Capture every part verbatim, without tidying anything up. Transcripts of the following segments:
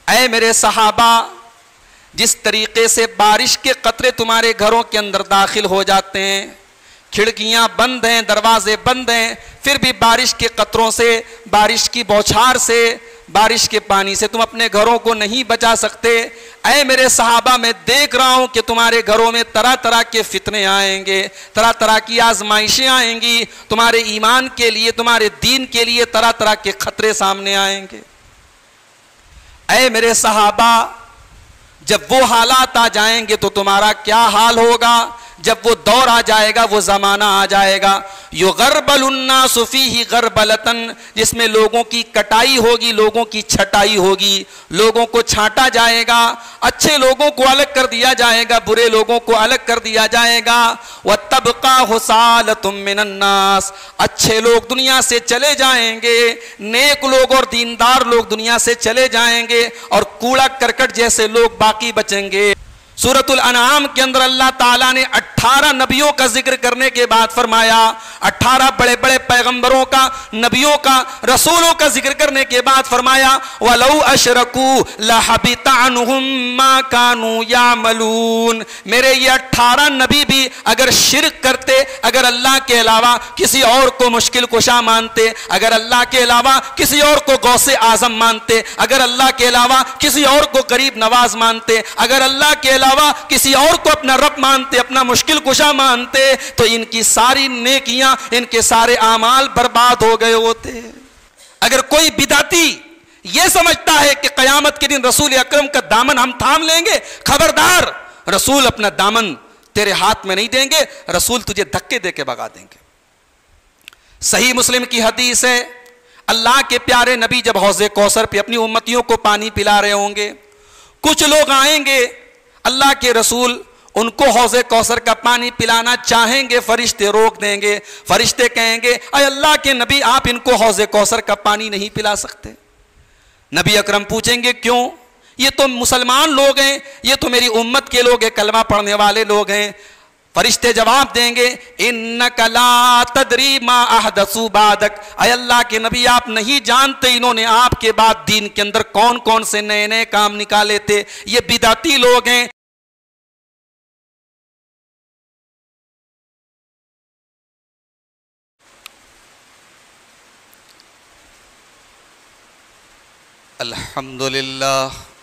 اے میرے صحابہ، جس طریقے سے بارش کے قطرے تمہارے گھروں کے اندر داخل ہو جاتے ہیں، کھڑکیاں بند ہیں، دروازے بند ہیں، پھر بھی بارش کے قطروں سے، بارش کی بوچھار سے، بارش کے پانی سے تم اپنے گھروں کو نہیں بچا سکتے، اے میرے صحابہ میں دیکھ رہا ہوں کہ تمہارے گھروں میں طرح طرح کے فتنے آئیں گے، طرح طرح کی آزمائشیں آئیں گی، تمہارے ایمان کے لیے، تمہارے دین کے لیے طرح طرح کے خطرے سامنے آئیں گے۔ اے میرے صحابہ، جب وہ حالات آ جائیں گے تو تمہارا کیا حال ہوگا؟ جب وہ دور آ جائے گا، وہ زمانہ آ جائے گا، یغربل الناس فیہ غربلتن، جس میں لوگوں کی کٹائی ہوگی، لوگوں کی چھٹائی ہوگی، لوگوں کو چھانٹا جائے گا، اچھے لوگوں کو الگ کر دیا جائے گا، برے لوگوں کو الگ کر دیا جائے گا۔ وَتَبْقَى حُسَالَةٌ مِّنَ النَّاسِ، اچھے لوگ دنیا سے چلے جائیں گے، نیک لوگ اور دیندار لوگ دنیا سے چلے جائیں گے، اور کوڑا کرکٹ جیسے لوگ باقی بچیں گے۔ سورۃ الانعام کے اندر اللہ تعالیٰ نے اٹھارہ نبیوں کا ذکر کرنے کے بعد فرمایا، اٹھارہ بڑے بڑے پیغمبروں کا، نبیوں کا، رسولوں کا ذکر کرنے کے بعد فرمایا وَلَوْ أَشْرَكُوا لَحَبِطَ عَنْهُمْ مَا كَانُوا يَعْمَلُونَ، میرے یہ اٹھارہ نبی بھی اگر شرک کرتے، اگر اللہ کے علاوہ کسی اور کو مشکل کشا مانتے، اگر اللہ کے علاوہ کسی اور کو غوث اعظم مانتے، اگر اللہ کے علاوہ کسی اور کو قریب نواز مانتے، اگر اللہ کے علاوہ کسی اور کو اپنا رب مانتے، اپنا مشکل کشا مانتے، تو ان کی ساری نیکیاں، ان کے سارے اعمال برباد ہو گئے ہوتے۔ اگر کوئی بدعتی یہ سمجھتا ہے کہ قیامت کے دن رسول اکرم کا دامن ہم تھام لیں گے، خبردار، رسول اپنا دامن تیرے ہاتھ میں نہیں دیں گے، رسول تجھے دھکے دے کے بھگا دیں گے۔ صحیح مسلم کی حدیث ہے، اللہ کے پیارے نبی جب حوض کوثر پہ اپنی امتیوں کو پانی پلا رہے ہوں گے، کچھ لوگ آئیں گے، اللہ کے رسول ان کو حوض کوثر کا پانی پلانا چاہیں گے، فرشتے روک دیں گے، فرشتے کہیں گے اے اللہ کے نبی آپ ان کو حوض کوثر کا پانی نہیں پلا سکتے۔ نبی اکرم پوچھیں گے کیوں؟ یہ تو مسلمان لوگ ہیں، یہ تو میری امت کے لوگ ہیں، کلمہ پڑھنے والے لوگ ہیں۔ فرشتے جواب دیں گے انک لا تدری ما احدثوا بعدک، اے اللہ کے نبی آپ نہیں جانتے انہوں نے آپ کے بعد دین کے اندر کون کون سے نئے نئے کام نکالے تھے، یہ بدعتی لوگ ہیں۔ الحمدللہ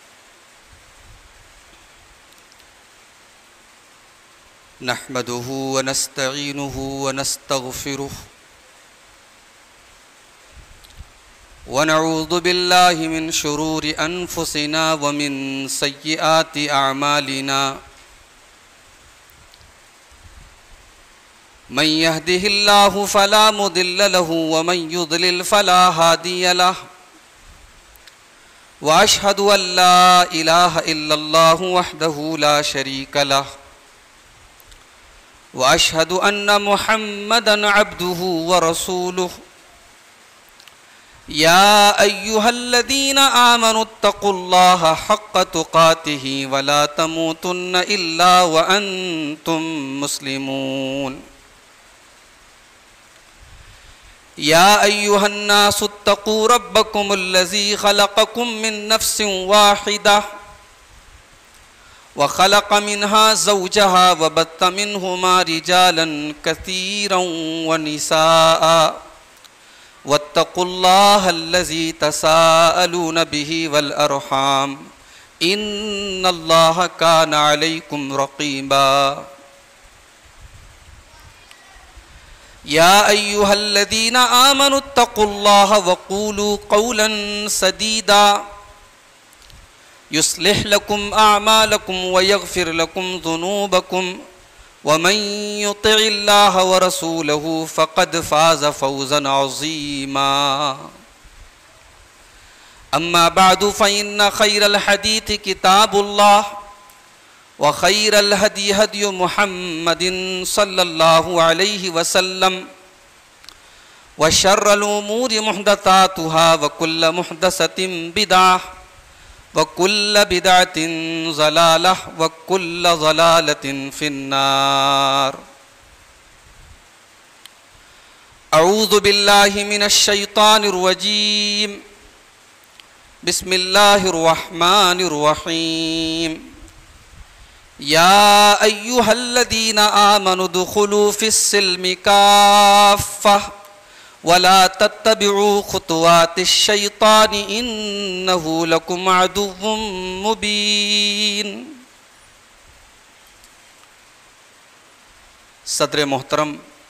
نحمده ونستعینه ونستغفره ونعوذ باللہ من شرور انفسنا ومن سیئات اعمالنا من يهده الله فلا مضل له ومن يضلل فلا هادي له واشهد ان لا اله الا الله وحده لا شريك له واشهد ان محمدا عبده ورسوله يا ايها الذين امنوا اتقوا الله حق تقاته ولا تموتن الا وانتم مسلمون يا أيها الناس اتقوا ربكم الذي خلقكم من نفس واحدة وخلق منها زوجها وبث منهما رجالا كثيرا ونساء واتقوا الله الذي تساءلون به والأرحام إن الله كان عليكم رقيبا يا أيها الذين آمنوا اتقوا الله وقولوا قولا سديدا يصلح لكم أعمالكم ويغفر لكم ذنوبكم ومن يطع الله ورسوله فقد فاز فوزا عظيما أما بعد فإن خير الحديث كتاب الله وخير الهدي هدي محمد صلى الله عليه وسلم وشر الأمور محدثاتها وكل محدثة بدعة وكل بدعة ضلالة وكل ضلالة في النار أعوذ بالله من الشيطان الرجيم بسم اللہ الرحمن الرحیم یا ایہا الذین آمنوا ادخلوا فی السلم کافہ ولا تتبعوا خطوات الشیطان انہ لکم عدو مبین۔ صدر محترم،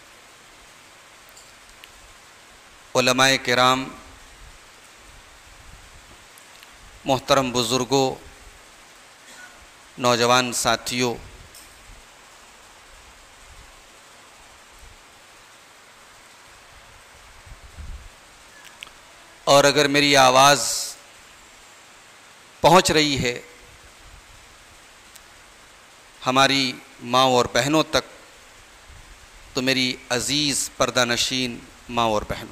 علماء کرام، محترم بزرگوں، نوجوان ساتھیوں، اور اگر میری آواز پہنچ رہی ہے ہماری ماں اور بہنوں تک تو میری عزیز پردہ نشین ماں اور بہنوں،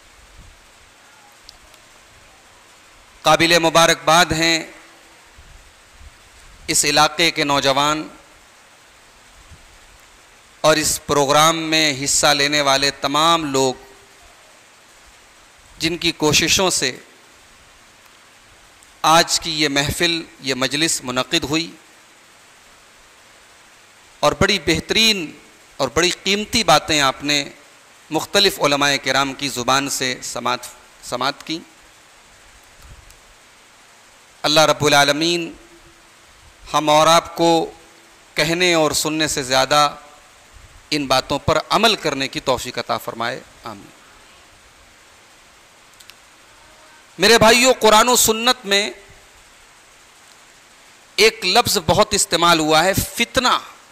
قابل مبارکباد ہیں اس علاقے کے نوجوان اور اس پروگرام میں حصہ لینے والے تمام لوگ جن کی کوششوں سے آج کی یہ محفل، یہ مجلس منعقد ہوئی اور بڑی بہترین اور بڑی قیمتی باتیں آپ نے مختلف علماء کرام کی زبان سے سماعت سماعت کی۔ اللہ رب العالمین ہم اور آپ کو کہنے اور سننے سے زیادہ ان باتوں پر عمل کرنے کی توفیق عطا فرمائے، آمین۔ میرے بھائیوں، قرآن و سنت میں ایک لفظ بہت استعمال ہوا ہے، فتنہ،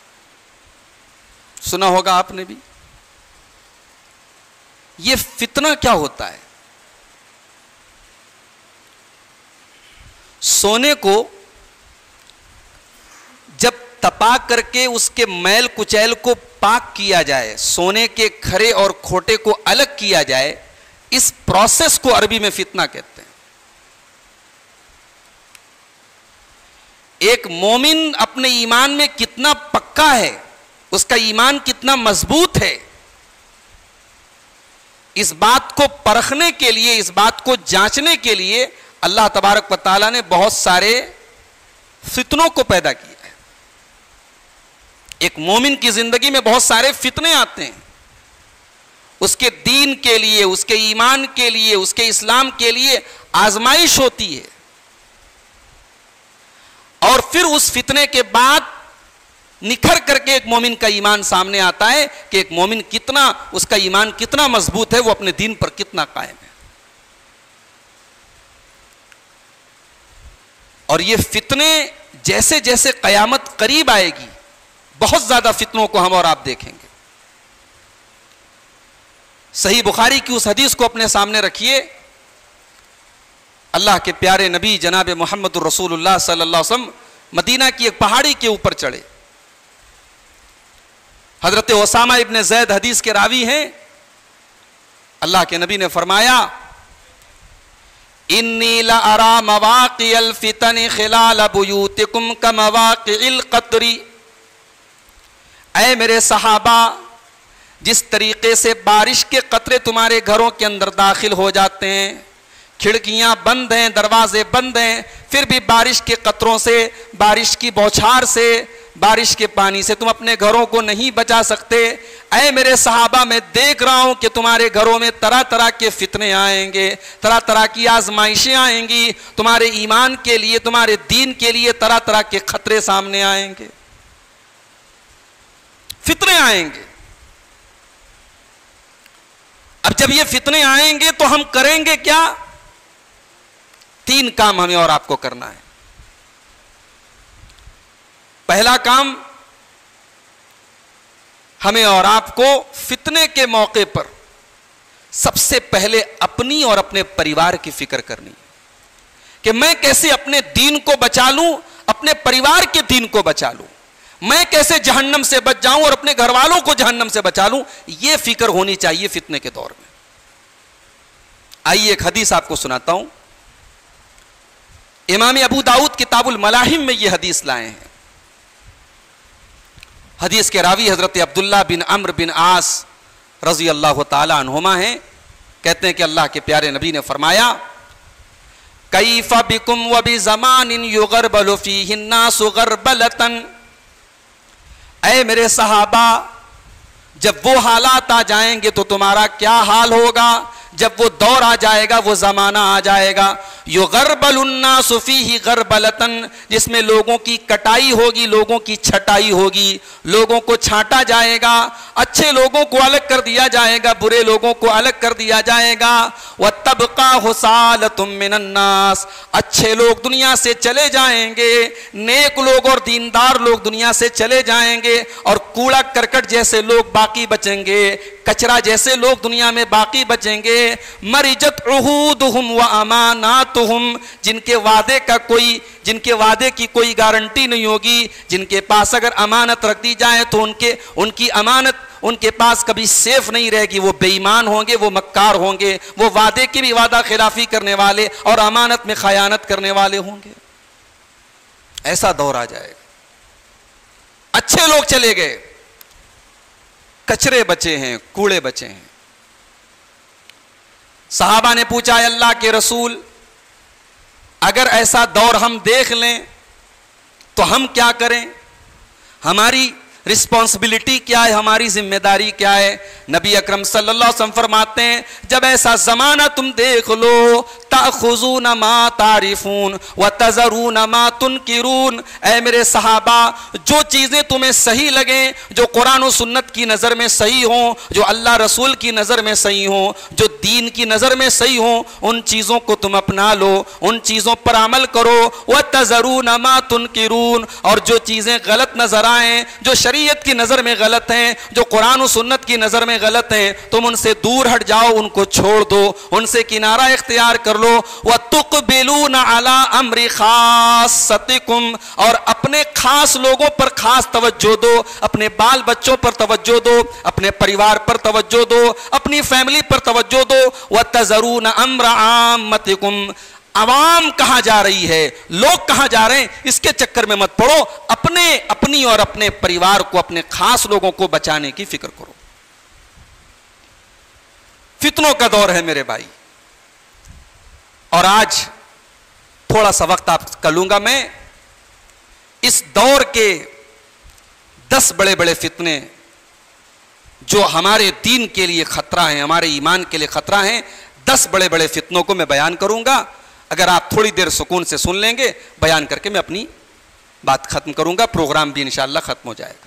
سنا ہوگا آپ نے بھی۔ یہ فتنہ کیا ہوتا ہے؟ سونے کو جب تپا کر کے اس کے میل کچیل کو پاک کیا جائے، سونے کے کھرے اور کھوٹے کو الگ کیا جائے، اس پروسیس کو عربی میں فتنہ کہتے ہیں۔ ایک مومن اپنے ایمان میں کتنا پکا ہے، اس کا ایمان کتنا مضبوط ہے، اس بات کو پرکھنے کے لیے، اس بات کو جانچنے کے لیے اللہ تبارک و تعالیٰ نے بہت سارے فتنوں کو پیدا کیا ہے۔ ایک مومن کی زندگی میں بہت سارے فتنے آتے ہیں، اس کے دین کے لیے، اس کے ایمان کے لیے، اس کے اسلام کے لیے آزمائش ہوتی ہے، اور پھر اس فتنے کے بعد نکھر کر کے ایک مومن کا ایمان سامنے آتا ہے کہ ایک مومن کتنا، اس کا ایمان کتنا مضبوط ہے، وہ اپنے دین پر کتنا قائم ہے۔ اور یہ فتنے جیسے جیسے قیامت قریب آئے گی، بہت زیادہ فتنوں کو ہم اور آپ دیکھیں گے۔ صحیح بخاری کی اس حدیث کو اپنے سامنے رکھیے، اللہ کے پیارے نبی جناب محمد الرسول اللہ صلی اللہ علیہ وسلم مدینہ کی ایک پہاڑی کے اوپر چڑھے۔ حضرت اسامہ ابن زید حدیث کے راوی ہیں، اللہ کے نبی نے فرمایا، انی لارا مواقع الفتن خلال بیوتکم کمواقع القطر۔ اے میرے صحابہ، جس طریقے سے بارش کے قطرے تمہارے گھروں کے اندر داخل ہو جاتے ہیں، کھڑکیاں بند ہیں، دروازے بند ہیں، پھر بھی بارش کے قطروں سے، بارش کی بوچھار سے، بارش کے پانی سے تم اپنے گھروں کو نہیں بچا سکتے، اے میرے صحابہ میں دیکھ رہا ہوں کہ تمہارے گھروں میں طرح طرح کے فتنے آئیں گے، طرح طرح کی آزمائشیں آئیں گی، تمہارے ایمان کے لیے، تمہارے دین کے لیے طرح طرح کے خطرے سامنے آئیں گے، فتنے آئیں گے۔ اب جب یہ فتنے آئیں گے تو ہم کریں گے کیا؟ تین کام ہمیں اور آپ کو کرنا ہے۔ پہلا کام، ہمیں اور آپ کو فتنے کے موقع پر سب سے پہلے اپنی اور اپنے پریوار کی فکر کرنی کہ میں کیسے اپنے دین کو بچا لوں، اپنے پریوار کے دین کو بچا لوں، میں کیسے جہنم سے بچ جاؤں اور اپنے گھر والوں کو جہنم سے بچا لوں، یہ فکر ہونی چاہیے فتنے کے دور میں۔ آئیے ایک حدیث آپ کو سناتا ہوں، امام ابو داؤد کتاب الملاحم میں یہ حدیث لائے ہیں۔ حدیث کے راوی حضرت عبداللہ بن عمرو بن عاص رضی اللہ تعالی عنہما ہیں، کہتے ہیں کہ اللہ کے پیارے نبی نے فرمایا، کیف بکم وبزمان یغربل فیہ الناس غربلۃ. اے میرے صحابہ، جب وہ حالات آ جائیں گے تو تمہارا کیا حال ہوگا؟ جب وہ دور آ جائے گا، وہ زمانہ آ جائے گا، یغربل الناس فیہ غربلۃ، جس میں لوگوں کی کٹائی ہوگی، لوگوں کی چھٹائی ہوگی، لوگوں کو چھانٹا جائے گا، اچھے لوگوں کو الگ کر دیا جائے گا، برے لوگوں کو الگ کر دیا جائے گا. وَتَبْقَى حُسَالَةٌ مِّنَ النَّاسِ، اچھے لوگ دنیا سے چلے جائیں گے، نیک لوگ اور دیندار لوگ دنیا سے چلے جائیں گے، اور کوڑا کرکٹ جیسے لوگ باقی بچیں گے، کچرا جیسے لوگ دنیا میں باقی بچیں گے. مرجت عہودہم واماناتہم، جن کے وعدے کا کوئی جن کے وعدے کی کوئی گارنٹی نہیں ہوگی، جن کے پاس اگر امانت رکھ دی جائے تو ان کے ان کی امانت ان کے پاس کبھی سیف نہیں رہے گی. وہ بے ایمان ہوں گے، وہ مکار ہوں گے، وہ وعدے کی بھی وعدہ خلافی کرنے والے اور امانت میں خیانت کرنے والے ہوں گے. ایسا دور آ جائے گا. اچھے لوگ چلے گئے، کچرے بچے ہیں، کوڑے بچے ہیں. صحابہ نے پوچھا، اے اللہ کے رسول، اگر ایسا دور ہم دیکھ لیں تو ہم کیا کریں؟ ہماری رسپانسبلٹی کیا ہے؟ ہماری ذمہ داری کیا ہے؟ نبی اکرم صلی اللہ علیہ وسلم فرماتے ہیں، جب ایسا زمانہ تم دیکھ لو، تأخذون ما تعرفون وتذرون ما تنکرون، اے میرے صحابہ، جو چیزیں تمہیں صحیح لگیں، جو قرآن و سنت کی نظر میں صحیح ہوں، جو اللہ رسول کی نظر میں صحیح ہوں، جو دین کی نظر میں صحیح ہوں، ان چیزوں کو تم اپنا لو، ان چیزوں پر عمل کرو. وتذرون ما تنکرون، اور جو چیزیں غلط نظر آئیں، جو شریعت کی نظر میں غلط ہیں، جو قرآن و سنت کی نظر میں غلط ہیں، تم ان سے دور ہٹ جاؤ، ان کو چھوڑ دو، ان سے کنارہ اختیار کر لو. وَتُقْبِلُونَ عَلَىٰ أَمْرِ خَاصَّتِكُمْ، اور اپنے خاص لوگوں پر خاص توجہ دو، اپنے بال بچوں پر توجہ دو، اپنے پریوار پر توجہ دو، اپنی فیملی پر توجہ دو. وَتَذَرُونَ أَمْرَ عَامَّتِكُمْ، عوام کہاں جا رہی ہے، لوگ کہاں جا رہے ہیں، اس کے چکر میں مت پڑو، اپنے اپنی اور اپنے پریوار کو، اپنے خاص لوگوں کو بچانے کی فکر کرو. فتنوں کا دور ہے میرے بھائی. اور آج تھوڑا سا وقت آپ کا لوں گا میں، اس دور کے دس بڑے بڑے فتنے جو ہمارے دین کے لیے خطرہ ہیں، ہمارے ایمان کے لیے خطرہ ہیں، دس بڑے بڑے فتنوں کو میں بیان کروں گا. اگر آپ تھوڑی دیر سکون سے سن لیں گے، بیان کر کے میں اپنی بات ختم کروں گا، پروگرام بھی انشاءاللہ ختم ہو جائے گا.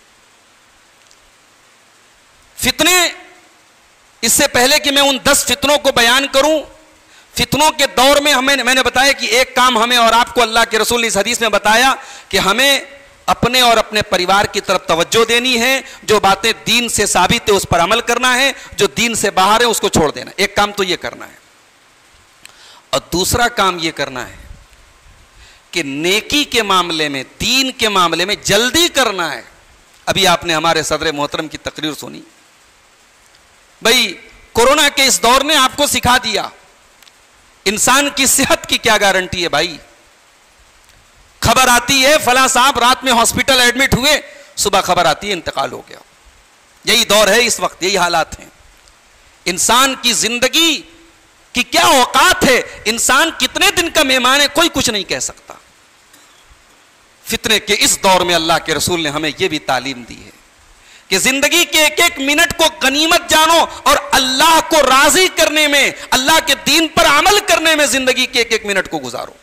فتنے، اس سے پہلے کہ میں ان دس فتنوں کو بیان کروں، فتنوں کے دور میں ہمیں میں نے بتایا کہ ایک کام ہمیں اور آپ کو اللہ کے رسول نے اس حدیث میں بتایا کہ ہمیں اپنے اور اپنے پریوار کی طرف توجہ دینی ہے. جو باتیں دین سے ثابت ہے اس پر عمل کرنا ہے، جو دین سے باہر ہے اس کو چھوڑ دینا. ایک کام تو یہ کرنا ہے، اور دوسرا کام یہ کرنا ہے کہ نیکی کے معاملے میں، دین کے معاملے میں جلدی کرنا ہے. ابھی آپ نے ہمارے صدر محترم کی تقریر سنی. بھائی کورونا کے اس دور نے آپ کو سکھا دیا انسان کی صحت کی کیا گارنٹی ہے. بھائی خبر آتی ہے فلاں صاحب رات میں ہاسپٹل ایڈمٹ ہوئے، صبح خبر آتی ہے انتقال ہو گیا. یہی دور ہے اس وقت، یہی حالات ہیں. انسان کی زندگی کی کیا اوقات ہے، انسان کتنے دن کا مہمان ہے، کوئی کچھ نہیں کہہ سکتا. فتنے کے اس دور میں اللہ کے رسول نے ہمیں یہ بھی تعلیم دی ہے کہ زندگی کے ایک ایک منٹ کو غنیمت جانو، اور اللہ کو راضی کرنے میں، اللہ کے دین پر عمل کرنے میں زندگی کے ایک ایک منٹ کو گزارو.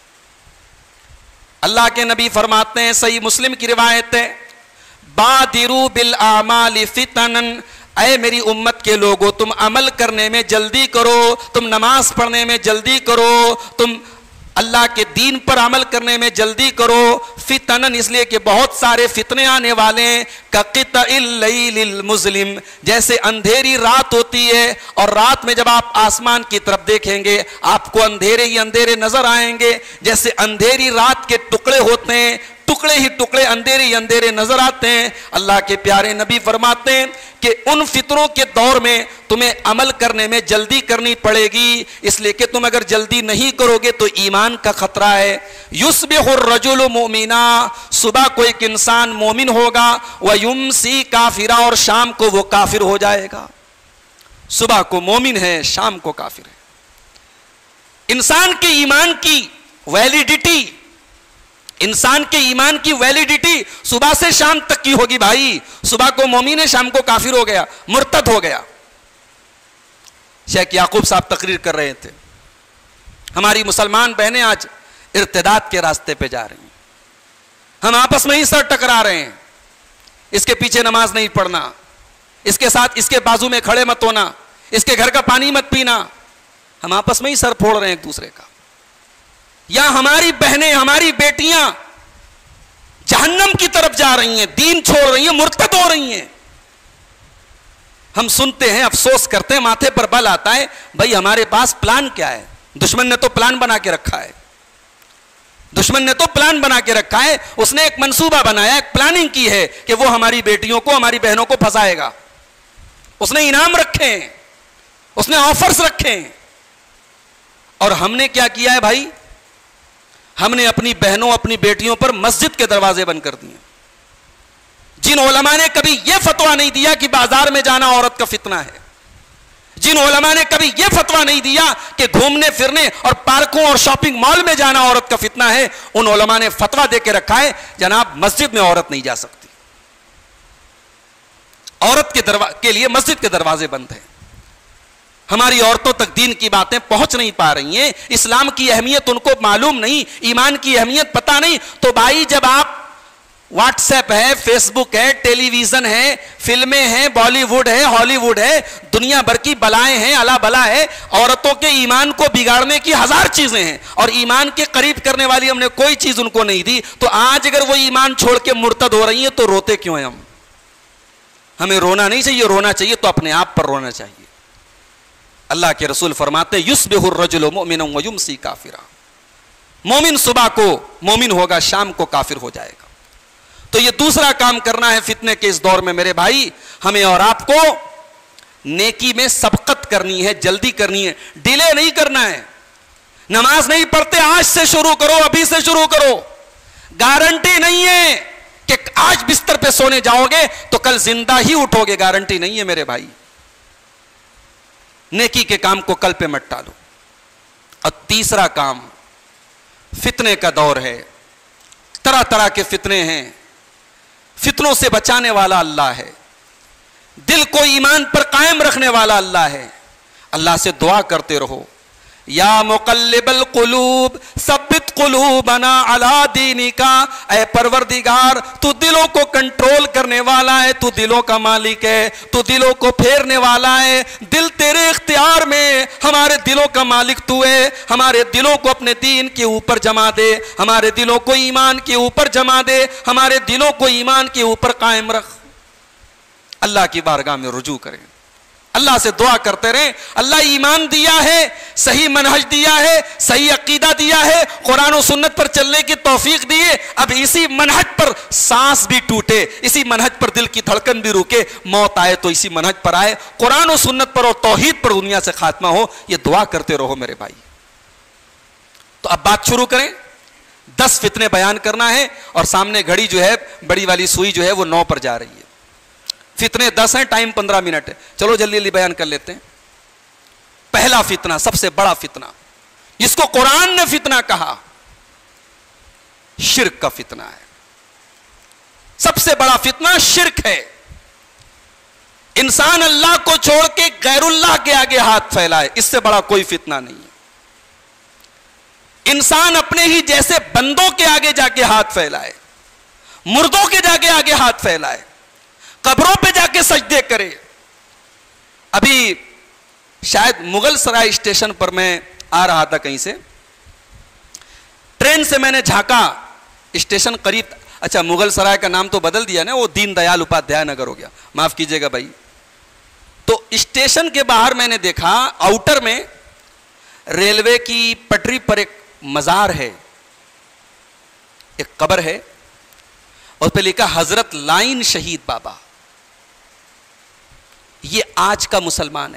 اللہ کے نبی فرماتے ہیں، صحیح مسلم کی روایت ہے، بادروا بالاعمال فتنا، اے میری امت کے لوگوں تم عمل کرنے میں جلدی کرو، تم نماز پڑھنے میں جلدی کرو، تم اللہ کے دین پر عمل کرنے میں جلدی کرو. فتنن اس لیے کہ بہت سارے فتنے آنے والے ہیں. کقطع اللیل المظلم، جیسے اندھیری رات ہوتی ہے، اور رات میں جب آپ آسمان کی طرف دیکھیں گے آپ کو اندھیرے ہی اندھیرے نظر آئیں گے. جیسے اندھیری رات کے ٹکڑے ہوتے ہیں، ٹکڑے ہی ٹکڑے اندھیرے ہی اندھیرے نظر آتے ہیں. اللہ کے پیارے نبی فرماتے ہیں کہ ان فتنوں کے دور میں تمہیں عمل کرنے میں جلدی کرنی پڑے گی، اس لیے کہ تم اگر جلدی نہیں کرو گے تو ایمان کا خطرہ ہے. یصبح الرجل مؤمنا، صبح کو ایک انسان مومن ہوگا، ویمسی کافرا، اور شام کو وہ کافر ہو جائے گا. صبح کو مومن ہے، شام کو کافر ہے. انسان کے ایمان کی ویلیڈیٹی انسان کے ایمان کی ویلیڈیٹی صبح سے شام تک کی ہوگی بھائی. صبح کو مومن ہے، شام کو کافر ہو گیا، مرتد ہو گیا. شیخ یعقوب صاحب تقریر کر رہے تھے، ہماری مسلمان بہنیں آج ارتداد کے راستے پہ جا رہی ہیں. ہم آپس میں ہی سر ٹکرا رہے ہیں. اس کے پیچھے نماز نہیں پڑھنا، اس کے ساتھ اس کے بازو میں کھڑے مت ہونا، اس کے گھر کا پانی مت پینا. ہم آپس میں ہی سر پھوڑ رہے ہیں ایک دوسرے کا. یا ہماری بہنیں، ہماری بیٹیاں جہنم کی طرف جا رہی ہیں، دین چھوڑ رہی ہیں، مرتد ہو رہی ہیں. ہم سنتے ہیں، افسوس کرتے ہیں، ماتھے پر بل آتا ہے. بھائی ہمارے پاس پلان کیا ہے؟ دشمن نے تو پلان بنا کے رکھا ہے. دشمن نے تو پلان بنا کے رکھا ہے. اس نے ایک منصوبہ بنایا، ایک پلاننگ کی ہے کہ وہ ہماری بیٹیوں کو، ہماری بہنوں کو پھنسائے گا. اس نے انعام رکھے ہیں، اس نے آفرز رکھے ہیں. اور ہم نے کیا کیا ہے بھائی؟ ہم نے اپنی بہنوں، اپنی بیٹیوں پر مسجد کے دروازے بند کر دیے. جن علماء نے کبھی یہ فتویٰ نہیں دیا کہ بازار میں جانا عورت کا فتنہ ہے، جن علماء نے کبھی یہ فتویٰ نہیں دیا کہ گھومنے پھرنے اور پارکوں اور شاپنگ مال میں جانا عورت کا فتنہ ہے، ان علماء نے فتویٰ دے کے رکھا ہے جناب مسجد میں عورت نہیں جا سکتی. عورت کے دروا... کے لیے مسجد کے دروازے بند ہیں. ہماری عورتوں تک دین کی باتیں پہنچ نہیں پا رہی ہیں. اسلام کی اہمیت ان کو معلوم نہیں، ایمان کی اہمیت پتہ نہیں. تو بھائی جب آپ واٹس ایپ ہے، فیس بک ہے، ٹیلی ویژن ہے، فلمیں ہیں، بالی ووڈ ہے، ہالی ووڈ ہے، دنیا بھر کی بلائیں ہیں، الا بلا ہے. عورتوں کے ایمان کو بگاڑنے کی ہزار چیزیں ہیں اور ایمان کے قریب کرنے والی ہم نے کوئی چیز ان کو نہیں دی. تو آج اگر وہ ایمان چھوڑ کے مرتد ہو رہی ہیں تو روتے کیوں ہیں ہم؟ ہمیں رونا نہیں چاہیے. رونا چاہیے تو اپنے آپ پر رونا چاہیے. اللہ کے رسول فرماتے یصبح الرجل مؤمنا ویمسی کافرا. مومن صبح کو مومن ہوگا، شام کو کافر ہو جائے گا. تو یہ دوسرا کام کرنا ہے فتنے کے اس دور میں میرے بھائی. ہمیں اور آپ کو نیکی میں سبقت کرنی ہے، جلدی کرنی ہے، ڈیلے نہیں کرنا ہے. نماز نہیں پڑھتے، آج سے شروع کرو، ابھی سے شروع کرو. گارنٹی نہیں ہے کہ آج بستر پہ سونے جاؤ گے تو کل زندہ ہی اٹھو گے، گارنٹی نہیں ہے میرے بھائی. نیکی کے کام کو کل پہ مت ٹالو. اور تیسرا کام، فتنے کا دور ہے، طرح طرح کے فتنے ہیں. فتنوں سے بچانے والا اللہ ہے، دل کو ایمان پر قائم رکھنے والا اللہ ہے. اللہ سے دعا کرتے رہو، یا مقلب القلوب ثبت قلوبنا علی دینکا. اے پروردگار تو دلوں کو کنٹرول کرنے والا ہے، تو دلوں کا مالک ہے، تو دلوں کو پھیرنے والا ہے. دل تیرے اختیار میں، ہمارے دلوں کا مالک تو ہے. ہمارے دلوں کو اپنے دین کے اوپر جما دے، ہمارے دلوں کو ایمان کے اوپر جما دے، ہمارے دلوں کو ایمان کے اوپر قائم رکھ. اللہ کی بارگاہ میں رجوع کریں، اللہ سے دعا کرتے رہیں. اللہ ایمان دیا ہے، صحیح منہج دیا ہے، صحیح عقیدہ دیا ہے، قرآن و سنت پر چلنے کی توفیق دیے. اب اسی منہج پر سانس بھی ٹوٹے، اسی منہج پر دل کی دھڑکن بھی رکے، موت آئے تو اسی منہج پر آئے، قرآن و سنت پر اور توحید پر دنیا سے خاتمہ ہو. یہ دعا کرتے رہو میرے بھائی. تو اب بات شروع کریں. دس فتنے بیان کرنا ہے اور سامنے گھڑی جو ہے، بڑی والی سوئی جو ہے وہ نو پر جا رہی ہے. فتنے دس ہیں، ٹائم پندرہ منٹ ہے. چلو جلدی جلدی بیان کر لیتے ہیں. پہلا فتنہ، سب سے بڑا فتنہ جس کو قرآن نے فتنہ کہا، شرک کا فتنہ ہے. سب سے بڑا فتنہ شرک ہے. انسان اللہ کو چھوڑ کے غیر اللہ کے آگے ہاتھ پھیلائے، اس سے بڑا کوئی فتنہ نہیں ہے. انسان اپنے ہی جیسے بندوں کے آگے جا کے ہاتھ پھیلائے، مردوں کے جا کے آگے ہاتھ پھیلائے، قبروں پہ جا کے سجدے کرے. ابھی شاید مغل سرائے اسٹیشن پر میں آ رہا تھا کہیں سے، ٹرین سے میں نے جھانکا، اسٹیشن قریب، اچھا مغل سرائے کا نام تو بدل دیا نا، وہ دین دیال اپادھیائے نگر ہو گیا، معاف کیجئے گا بھائی. تو اسٹیشن کے باہر میں نے دیکھا، آؤٹر میں ریلوے کی پٹری پر ایک مزار ہے، ایک قبر ہے، اور پہ لکھا حضرت لائن شہید بابا. یہ آج کا مسلمان ہے.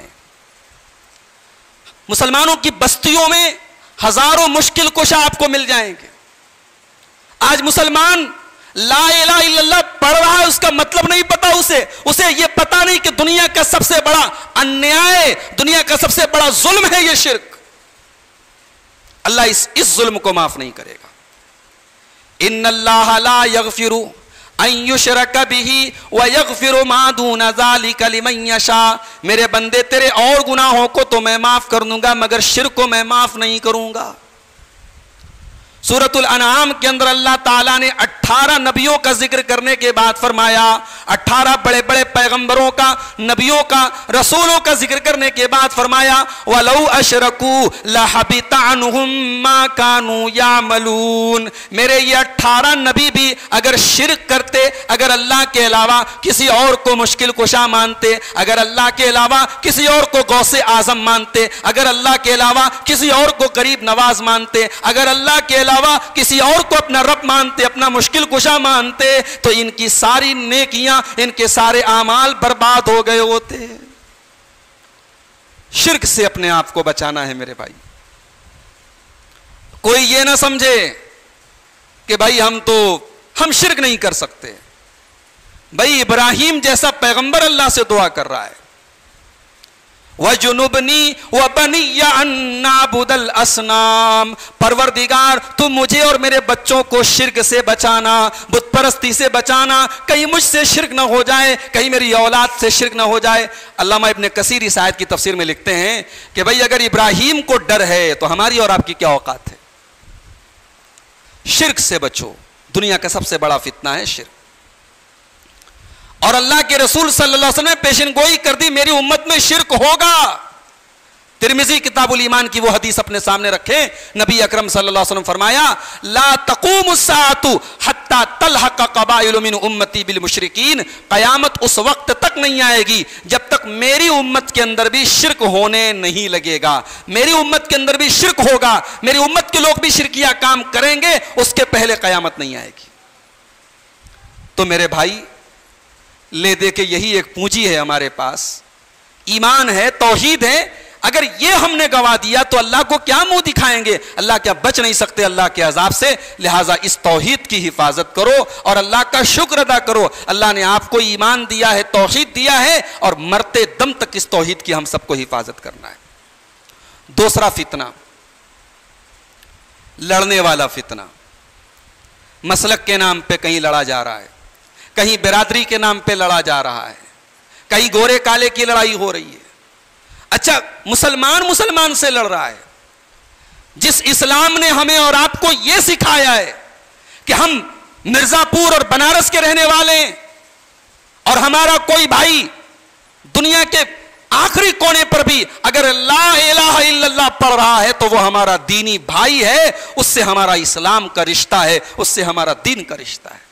مسلمانوں کی بستیوں میں ہزاروں مشکل کشا آپ کو مل جائیں گے. آج مسلمان لا الہ الا اللہ پڑھ رہا ہے، اس کا مطلب نہیں پتا اسے اسے یہ پتا نہیں کہ دنیا کا سب سے بڑا انیائے، دنیا کا سب سے بڑا ظلم ہے یہ شرک. اللہ اس اس ظلم کو معاف نہیں کرے گا. ان اللہ لا یغفر ان یشرک بہ ویغفر ما دون ذلک لمن یشاء. میرے بندے تیرے اور گناہوں کو تو میں معاف کر دوں گا مگر شرک کو میں معاف نہیں کروں گا. سورۃ الانعام کے اندر اللہ تعالیٰ نے اٹھارہ نبیوں کا ذکر کرنے کے بعد فرمایا, اٹھارہ بڑے بڑے پیغمبروں کا, نبیوں کا, رسولوں کا ذکر کرنے کے بعد فرمایا وَلَوْ أَشْرَكُوا لَحَبِطَ عَنْهُمْ مَا كَانُوا يَعْمَلُونَ. میرے یہ اٹھارہ نبی بھی اگر شرک کرتے, اگر اللہ کے علاوہ کسی اور کو مشکل کشا مانتے, اگر اللہ کے علاوہ کسی اور کو غوث اعظم مانتے, اگر اللہ کے علاوہ کسی اور کو قریب نواز مانتے, اگر اللہ کے علاوہ کسی اور کو اپنا رب مانتے, اپنا مشکل کشا مانتے, تو ان کی ساری نیکیاں, ان کے سارے اعمال برباد ہو گئے ہوتے. شرک سے اپنے آپ کو بچانا ہے میرے بھائی. کوئی یہ نہ سمجھے کہ بھائی ہم تو ہم شرک نہیں کر سکتے. بھائی ابراہیم جیسا پیغمبر اللہ سے دعا کر رہا ہے وَجُنُبْنِي وَبَنِيَّ أَن نَّعْبُدَ الْأَصْنَامَ. پروردگار تو مجھے اور میرے بچوں کو شرک سے بچانا, بت پرستی سے بچانا, کہیں مجھ سے شرک نہ ہو جائے, کہیں میری اولاد سے شرک نہ ہو جائے. علامہ ابن کثیر اس آیت کی تفسیر میں لکھتے ہیں کہ بھئی اگر ابراہیم کو ڈر ہے تو ہماری اور آپ کی کیا اوقات ہے. شرک سے بچو, دنیا کا سب سے بڑا فتنہ ہے شرک. اور اللہ کے رسول صلی اللہ علیہ وسلم نے پیشن گوئی کر دی میری امت میں شرک ہوگا. ترمذی کتاب الایمان کی وہ حدیث اپنے سامنے رکھیں, نبی اکرم صلی اللہ علیہ وسلم فرمایا لا تقوم الساعة حتى تلحق قبائل من امتی بالمشرکین. قیامت اس وقت تک نہیں آئے گی جب تک میری امت کے اندر بھی شرک ہونے نہیں لگے گا. میری امت کے اندر بھی شرک ہوگا, میری امت کے لوگ بھی شرکیہ کام کریں گے, اس کے پہلے قیامت نہیں آئے گی. تو میرے بھائی لے دے کے یہی ایک پونجی ہے ہمارے پاس, ایمان ہے, توحید ہے. اگر یہ ہم نے گوا دیا تو اللہ کو کیا منہ دکھائیں گے, اللہ کیا بچ نہیں سکتے اللہ کے عذاب سے. لہٰذا اس توحید کی حفاظت کرو اور اللہ کا شکر ادا کرو. اللہ نے آپ کو ایمان دیا ہے, توحید دیا ہے, اور مرتے دم تک اس توحید کی ہم سب کو حفاظت کرنا ہے. دوسرا فتنہ, لڑنے والا فتنہ. مسلک کے نام پہ کہیں لڑا جا رہا ہے, کہیں برادری کے نام پہ لڑا جا رہا ہے, کہیں گورے کالے کی لڑائی ہو رہی ہے. اچھا مسلمان مسلمان سے لڑ رہا ہے. جس اسلام نے ہمیں اور آپ کو یہ سکھایا ہے کہ ہم مرزا پور اور بنارس کے رہنے والے ہیں, اور ہمارا کوئی بھائی دنیا کے آخری کونے پر بھی اگر لا الہ الا اللہ پڑھ رہا ہے تو وہ ہمارا دینی بھائی ہے, اس سے ہمارا اسلام کا رشتہ ہے, اس سے ہمارا دین کا رشتہ ہے.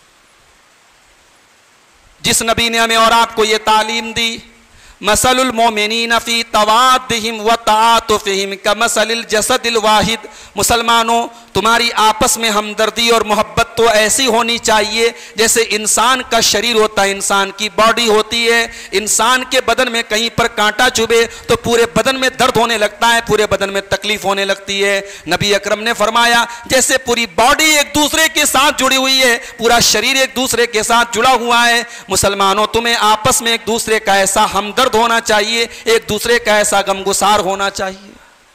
جس نبی نے ہمیں اور آپ کو یہ تعلیم دی مثل المومنین فی توادہم و تعاطفہم کمثل الجسد الواحد. مسلمانوں تمہاری آپس میں ہمدردی اور محبت تو ایسی ہونی چاہیے جیسے انسان کا شریر ہوتا ہے, انسان کی باڈی ہوتی ہے. انسان کے بدن میں کہیں پر کانٹا چبھے تو پورے بدن میں درد ہونے لگتا ہے, پورے بدن میں تکلیف ہونے لگتی ہے. نبی اکرم نے فرمایا جیسے پوری باڈی ایک دوسرے کے ساتھ جڑی ہوئی ہے, پورا شریر ایک دوسرے کے ساتھ جڑا ہوا ہے. مسلمانوں تمہیں آپس میں ایک دوسرے کا ایسا ہمدرد ہونا چاہیے, ایک دوسرے کا ایسا غمگسار ہونا چاہیے.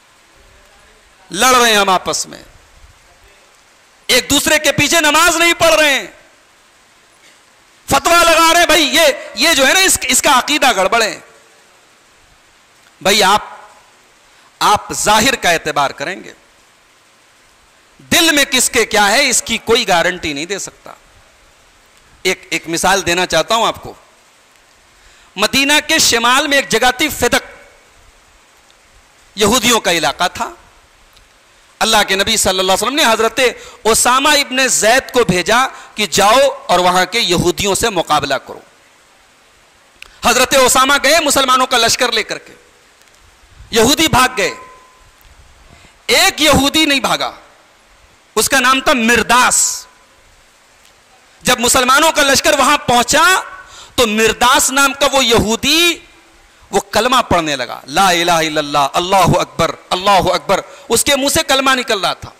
لڑ رہے ہیں ہم آپس میں, ایک دوسرے کے پیچھے نماز نہیں پڑھ رہے ہیں, فتویٰ لگا رہے ہیں. بھائی یہ یہ جو ہے نا اس, اس کا عقیدہ گڑبڑ ہے. بھائی آپ آپ ظاہر کا اعتبار کریں گے, دل میں کس کے کیا ہے اس کی کوئی گارنٹی نہیں دے سکتا. ایک ایک مثال دینا چاہتا ہوں آپ کو. مدینہ کے شمال میں ایک جگہ تھی فدق, یہودیوں کا علاقہ تھا. اللہ کے نبی صلی اللہ علیہ وسلم نے حضرت اسامہ ابن زید کو بھیجا کہ جاؤ اور وہاں کے یہودیوں سے مقابلہ کرو. حضرت اسامہ گئے مسلمانوں کا لشکر لے کر کے, یہودی بھاگ گئے. ایک یہودی نہیں بھاگا, اس کا نام تھا مرداس. جب مسلمانوں کا لشکر وہاں پہنچا تو مرداس نام کا وہ یہودی وہ کلمہ پڑھنے لگا, لا الہ الا اللہ, اللہ اکبر اللہ اکبر. اس کے منہ سے کلمہ نکل رہا تھا.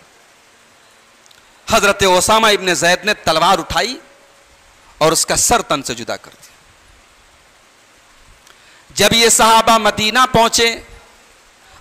حضرت اسامہ ابن زید نے تلوار اٹھائی اور اس کا سر تن سے جدا کر دیا. جب یہ صحابہ مدینہ پہنچے,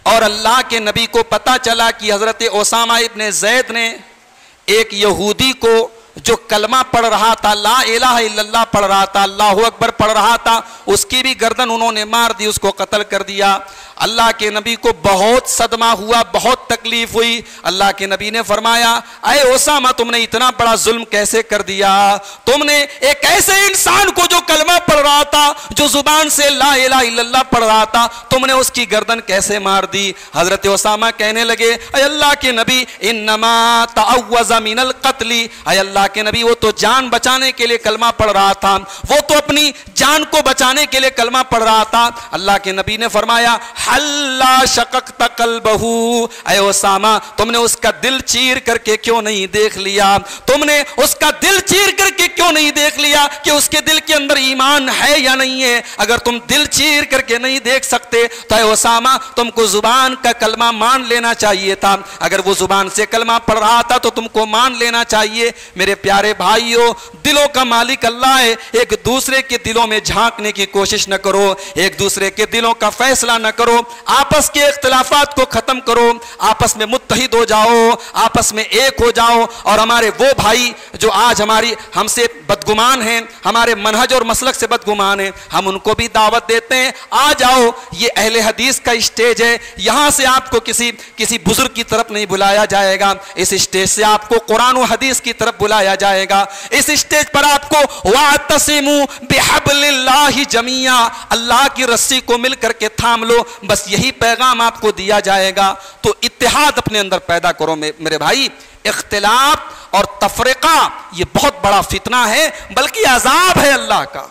اور اللہ کے نبی کو پتا چلا کہ حضرت اسامہ ابن زید نے ایک یہودی کو جو کلمہ پڑھ رہا تھا، لا الہ الا اللہ پڑھ رہا تھا، اللہ اکبر پڑھ رہا تھا، اس کی بھی گردن انہوں نے مار دی، اس کو قتل کر دیا۔ اللہ کے نبی کو بہت صدمہ ہوا، بہت تکلیف ہوئی۔ اللہ کے نبی نے فرمایا، اے اسامہ تم نے اتنا بڑا ظلم کیسے کر دیا؟ تم نے ایک ایسے انسان کو جو کلمہ پڑھ رہا تھا، جو زبان سے لا الہ الا اللہ پڑھ رہا تھا، تم نے اس کی گردن کیسے مار دی؟ حضرت اسامہ کہنے لگے، اے اللہ کے نبی انما تعوذ من القتل، اے اللہ کے نبی وہ تو جان بچانے کے لیے کلمہ پڑھ رہا تھا، وہ تو اپنی جان کو بچانے کے لیے کلمہ پڑھ رہا تھا۔ اللہ کے نبی نے فرمایا، حلا شققت قلبہ، اے اسامہ تم نے اس کا دل چیر کر کے کیوں نہیں دیکھ لیا؟ تم نے اس کا دل چیر کر کے کیوں نہیں دیکھ لیا کہ اس کے دل کے اندر ایمان ہے یا نہیں ہے؟ اگر تم دل چیر کر کے نہیں دیکھ سکتے تو اے اسامہ تم کو زبان کا کلمہ مان لینا چاہیے تھا۔ اگر وہ زبان سے کلمہ پڑھ رہا تھا تو تم کو مان لینا چاہیے۔ میرے پیارے بھائیوں، دلوں کا مالک اللہ ہے، ایک دوسرے کے دلوں میں جھانکنے کی کوشش نہ کرو، ایک دوسرے کے دلوں کا فیصلہ نہ کرو، آپس کے اختلافات کو ختم کرو، آپس میں متحد ہو جاؤ، آپس میں ایک ہو جاؤ۔ اور ہمارے وہ بھائی جو آج ہماری ہم سے بدگمان ہیں، ہمارے منہج اور مسلک سے بدگمان ہیں، ہم ان کو بھی دعوت دیتے ہیں، آ جاؤ، یہ اہل حدیث کا اسٹیج ہے، یہاں سے آپ کو کسی کسی بزرگ کی طرف نہیں بلایا جائے گا، اس اسٹیج سے آپ کو قرآن و حدیث کی طرف بلایا جائے گا، اس اسٹیج پر آپ کو وَاعْتَصِمُوا بِحَبْلِ اللَّهِ جَمِيعًا، اللہ کی رسی کو مل کر کے تھام لو، بس یہی پیغام آپ کو دیا جائے گا۔ تو اتحاد اپنے اندر پیدا کرو میرے بھائی۔ اختلاف اور تفرقہ یہ بہت بڑا فتنہ ہے، بلکہ عذاب ہے اللہ کا۔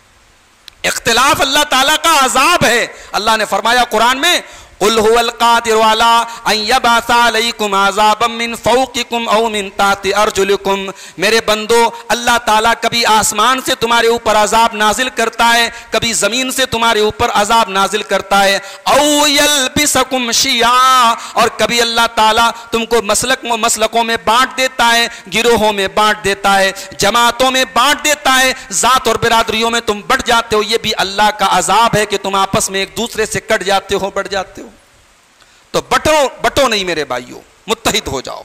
اختلاف اللہ تعالیٰ کا عذاب ہے۔ اللہ نے فرمایا قرآن میں، قُلْ هُوَ الْقَادِرُ عَلَىٰ أَن يَبْعَثَ عَلَيْكُمْ عَذَابًا مِّن فَوْقِكُمْ أَوْ مِن تَحْتِ أَرْجُلِكُمْ، میرے بندو اللہ تعالیٰ کبھی آسمان سے تمہارے اوپر عذاب نازل کرتا ہے، کبھی زمین سے تمہارے اوپر عذاب نازل کرتا ہے، أَوْ يَلْبِسَكُمْ شِيَعًا، اور کبھی اللہ تعالیٰ تم کو مسلک مسلکوں میں بانٹ دیتا ہے، گروہوں میں بانٹ دیتا ہے، جماعتوں میں بانٹ دیتا ہے، ذات اور برادریوں میں تم بٹ جاتے ہو۔ یہ بھی اللہ کا عذاب ہے کہ تم آپس میں ایک دوسرے سے کٹ جاتے ہو، بٹ جاتے ہو۔ تو بٹو بٹو نہیں میرے بھائیوں، متحد ہو جاؤ،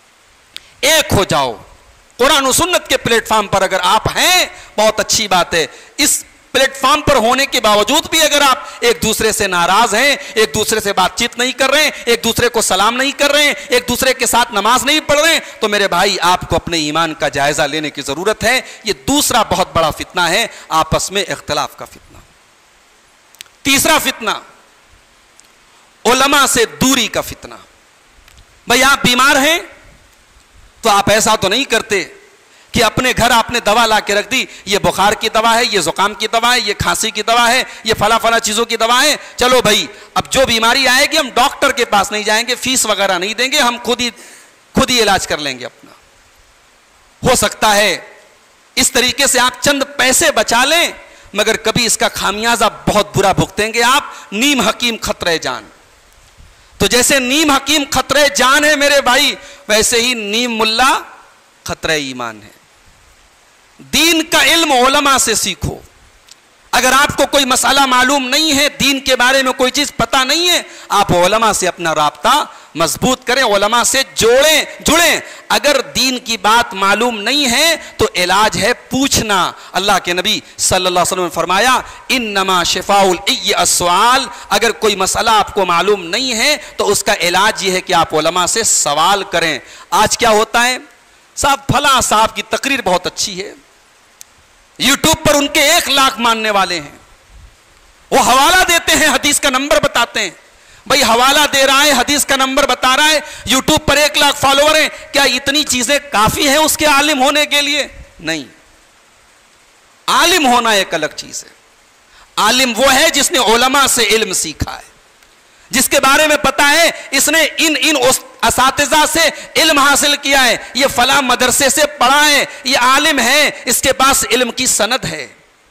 ایک ہو جاؤ۔ قرآن و سنت کے پلیٹ فارم پر اگر آپ ہیں بہت اچھی بات ہے، اس پلیٹ فارم پر ہونے کے باوجود بھی اگر آپ ایک دوسرے سے ناراض ہیں، ایک دوسرے سے بات چیت نہیں کر رہے ہیں، ایک دوسرے کو سلام نہیں کر رہے ہیں، ایک دوسرے کے ساتھ نماز نہیں پڑھ رہے ہیں، تو میرے بھائی آپ کو اپنے ایمان کا جائزہ لینے کی ضرورت ہے۔ یہ دوسرا بہت بڑا فتنہ ہے، آپس میں اختلاف کا فتنہ۔ تیسرا فتنہ، علماء سے دوری کا فتنہ۔ بھئی آپ بیمار ہیں تو آپ ایسا تو نہیں کرتے کہ اپنے گھر آپ نے دوا لا کے رکھ دی، یہ بخار کی دوا ہے، یہ زکام کی دوا ہے، یہ کھانسی کی دوا ہے، یہ فلاں فلاں چیزوں کی دوا ہے، چلو بھائی اب جو بیماری آئے گی ہم ڈاکٹر کے پاس نہیں جائیں گے، فیس وغیرہ نہیں دیں گے، ہم خود ہی خود ہی علاج کر لیں گے اپنا۔ ہو سکتا ہے اس طریقے سے آپ چند پیسے بچا لیں، مگر کبھی اس کا خامیازہ بہت برا بھگتیں گے آپ۔ نیم حکیم خطرہ جان، تو جیسے نیم حکیم خطرہ جان ہے میرے بھائی، ویسے ہی نیم ملا خطرہ ایمان ہے۔ دین کا علم علماء سے سیکھو۔ اگر آپ کو کوئی مسئلہ معلوم نہیں ہے، دین کے بارے میں کوئی چیز پتہ نہیں ہے، آپ علماء سے اپنا رابطہ مضبوط کریں، علماء سے جوڑیں جڑیں۔ اگر دین کی بات معلوم نہیں ہے تو علاج ہے پوچھنا۔ اللہ کے نبی صلی اللہ علیہ وسلم نے فرمایا، انما شفاء العی السؤال، اگر کوئی مسئلہ آپ کو معلوم نہیں ہے تو اس کا علاج یہ ہے کہ آپ علماء سے سوال کریں۔ آج کیا ہوتا ہے، صاحب فلاں صاحب کی تقریر بہت اچھی ہے، یوٹیوب پر ان کے ایک لاکھ ماننے والے ہیں، وہ حوالہ دیتے ہیں، حدیث کا نمبر بتاتے ہیں۔ بھئی حوالہ دے رہا ہے، حدیث کا نمبر بتا رہا ہے، یوٹیوب پر ایک لاکھ فالوور ہیں، کیا اتنی چیزیں کافی ہیں اس کے عالم ہونے کے لیے؟ نہیں، عالم ہونا ایک الگ چیز ہے۔ عالم وہ ہے جس نے علماء سے علم سیکھا ہے، جس کے بارے میں پتا ہے اس نے ان ان اساتذہ سے علم حاصل کیا ہے، یہ فلاں مدرسے سے پڑھا ہے، یہ عالم ہے، اس کے پاس علم کی سند ہے۔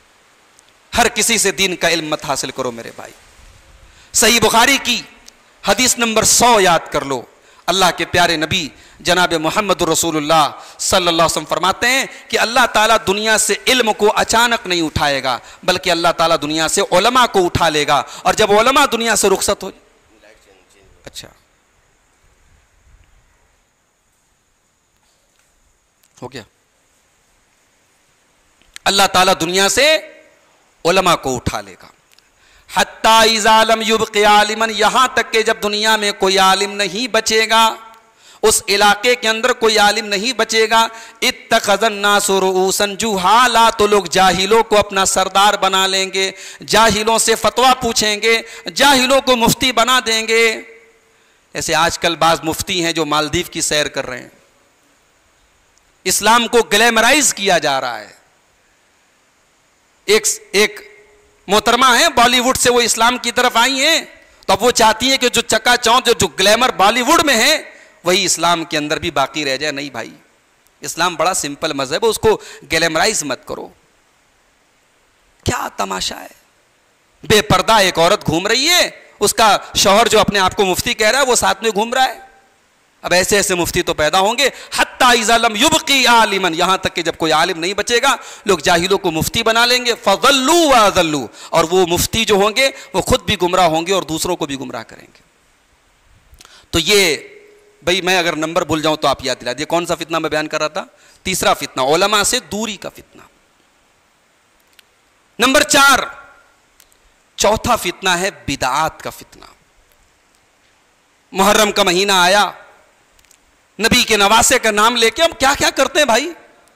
ہر کسی سے دین کا علم مت حاصل کرو میرے بھائی۔ صحیح بخاری کی حدیث نمبر سو یاد کر لو۔ اللہ کے پیارے نبی جناب محمد رسول اللہ صلی اللہ علیہ وسلم فرماتے ہیں کہ اللہ تعالیٰ دنیا سے علم کو اچانک نہیں اٹھائے گا، بلکہ اللہ تعالیٰ دنیا سے علماء کو اٹھا لے گا، اور جب علماء دنیا سے رخصت ہو اچھا ہو گیا. اللہ تعالیٰ دنیا سے علماء کو اٹھا لے گا. حتی اذا لم یبق عالما, یہاں تک کہ جب دنیا میں کوئی عالم نہیں بچے گا, اس علاقے کے اندر کوئی عالم نہیں بچے گا. اتخذ الناس رؤوسا جہالا, تو لوگ جاہلوں کو اپنا سردار بنا لیں گے, جاہلوں سے فتویٰ پوچھیں گے, جاہلوں کو مفتی بنا دیں گے. ایسے آج کل بعض مفتی ہیں جو مالدیو کی سیر کر رہے ہیں, اسلام کو گلیمرائز کیا جا رہا ہے. ایک ایک محترمہ ہیں بالی ووڈ سے, وہ اسلام کی طرف آئی ہیں, تو اب وہ چاہتی ہیں کہ جو چکا چوند جو گلیمر بالی ووڈ میں ہے وہی اسلام کے اندر بھی باقی رہ جائے. نہیں بھائی, اسلام بڑا سمپل مذہب ہے, اس کو گلیمرائز مت کرو. کیا تماشا ہے, بے پردہ ایک عورت گھوم رہی ہے, اس کا شوہر جو اپنے آپ کو مفتی کہہ رہا ہے وہ ساتھ میں گھوم رہا ہے. اب ایسے ایسے مفتی تو پیدا ہوں گے. حتی اذا لم یبقی عالما, یہاں تک کہ جب کوئی عالم نہیں بچے گا لوگ جاہلوں کو مفتی بنا لیں گے. فضلوا واضلوا, اور وہ مفتی جو ہوں گے وہ خود بھی گمراہ ہوں گے اور دوسروں کو بھی گمراہ کریں گے. تو یہ بھئی میں اگر نمبر بھول جاؤں تو آپ یاد دلا دیے. کون سا فتنہ میں بیان کر رہا تھا؟ تیسرا فتنہ, علماء سے دوری کا فتنہ. نمبر چار, چوتھا فتنہ ہے بدعات کا فتنہ. محرم کا مہینہ آیا, نبی کے نواسے کا نام لے کے ہم کیا کیا کرتے ہیں بھائی.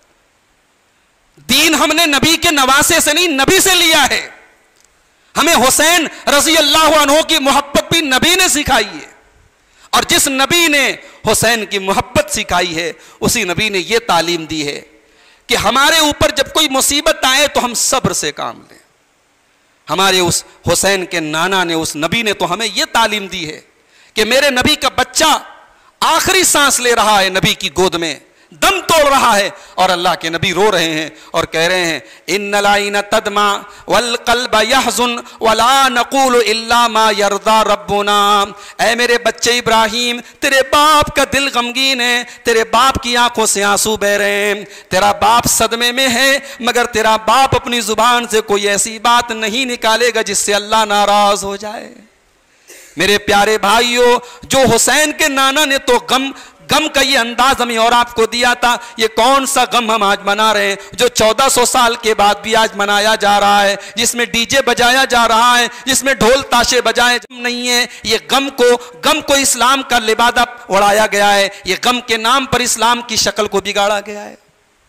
دین ہم نے نبی کے نواسے سے نہیں, نبی سے لیا ہے. ہمیں حسین رضی اللہ عنہ کی محبت بھی نبی نے سکھائی ہے, اور جس نبی نے حسین کی محبت سکھائی ہے اسی نبی نے یہ تعلیم دی ہے کہ ہمارے اوپر جب کوئی مصیبت آئے تو ہم صبر سے کام لیں. ہمارے اس حسین کے نانا نے, اس نبی نے تو ہمیں یہ تعلیم دی ہے کہ میرے نبی کا بچہ آخری سانس لے رہا ہے نبی کی گود میں, دم توڑ رہا ہے, اور اللہ کے نبی رو رہے ہیں اور کہہ رہے ہیں ان العین تدمع والقلب يحزن ولا نقول الا ما يرضى ربنا. اے میرے بچے ابراہیم, تیرے باپ کا دل غمگین ہے, تیرے باپ کی آنکھوں سے آنسو بہ رہے ہیں, تیرا باپ صدمے میں ہے, مگر تیرا باپ اپنی زبان سے کوئی ایسی بات نہیں نکالے گا جس سے اللہ ناراض ہو جائے. میرے پیارے بھائیوں, جو حسین کے نانا نے تو غم غم کا یہ انداز ہمیں اور آپ کو دیا تھا, یہ کون سا غم ہم آج منا رہے ہیں جو چودہ سو سال کے بعد بھی آج منایا جا رہا ہے, جس میں ڈی جے بجایا جا رہا ہے, جس میں ڈھول تاشے بجائے نہیں ہے. یہ غم کو غم کو اسلام کا لبادہ اڑایا گیا ہے, یہ غم کے نام پر اسلام کی شکل کو بگاڑا گیا ہے.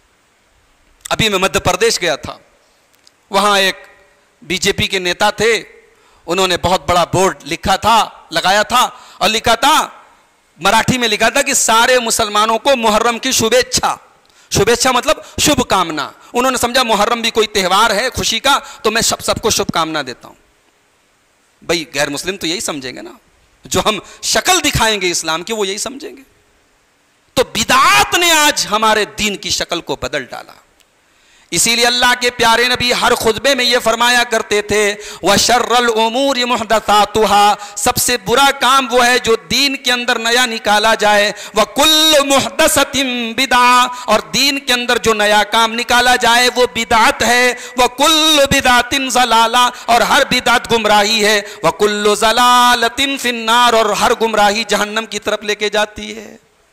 ابھی میں مدھیہ پردیش گیا تھا, وہاں ایک بی جے پی کے نیتا تھے, انہوں نے بہت بڑا بورڈ لکھا تھا, لگایا تھا, اور لکھا تھا مراٹھی میں لکھا تھا کہ سارے مسلمانوں کو محرم کی شبھیچھا. شبھیچھا مطلب شبھ کامنا. انہوں نے سمجھا محرم بھی کوئی تہوار ہے خوشی کا, تو میں سب سب کو شبھ کامنا دیتا ہوں. بھئی غیر مسلم تو یہی سمجھیں گے نا, جو ہم شکل دکھائیں گے اسلام کی وہ یہی سمجھیں گے. تو بدعات نے آج ہمارے دین کی شکل کو بدل ڈالا. اسی لیے اللہ کے پیارے نبی ہر خطبے میں یہ فرمایا کرتے تھے وَشَرَّ الْأُمُورِ مُحْدَثَاتُهَا, سب سے برا کام وہ ہے جو دین کے اندر نیا نکالا جائے. وَكُلُّ مُحْدَثَةٍ بِدْعَةٍ, اور دین کے اندر جو نیا کام نکالا جائے وہ بدعت ہے. وَكُلُّ بِدْعَةٍ ضَلَالَةٍ, اور ہر بدعت گمراہی ہے. وَكُلُّ ضَلَالَةٍ فِي النَّارِ, اور ہر گمراہی جہنم کی طرف لے کے جاتی ہے.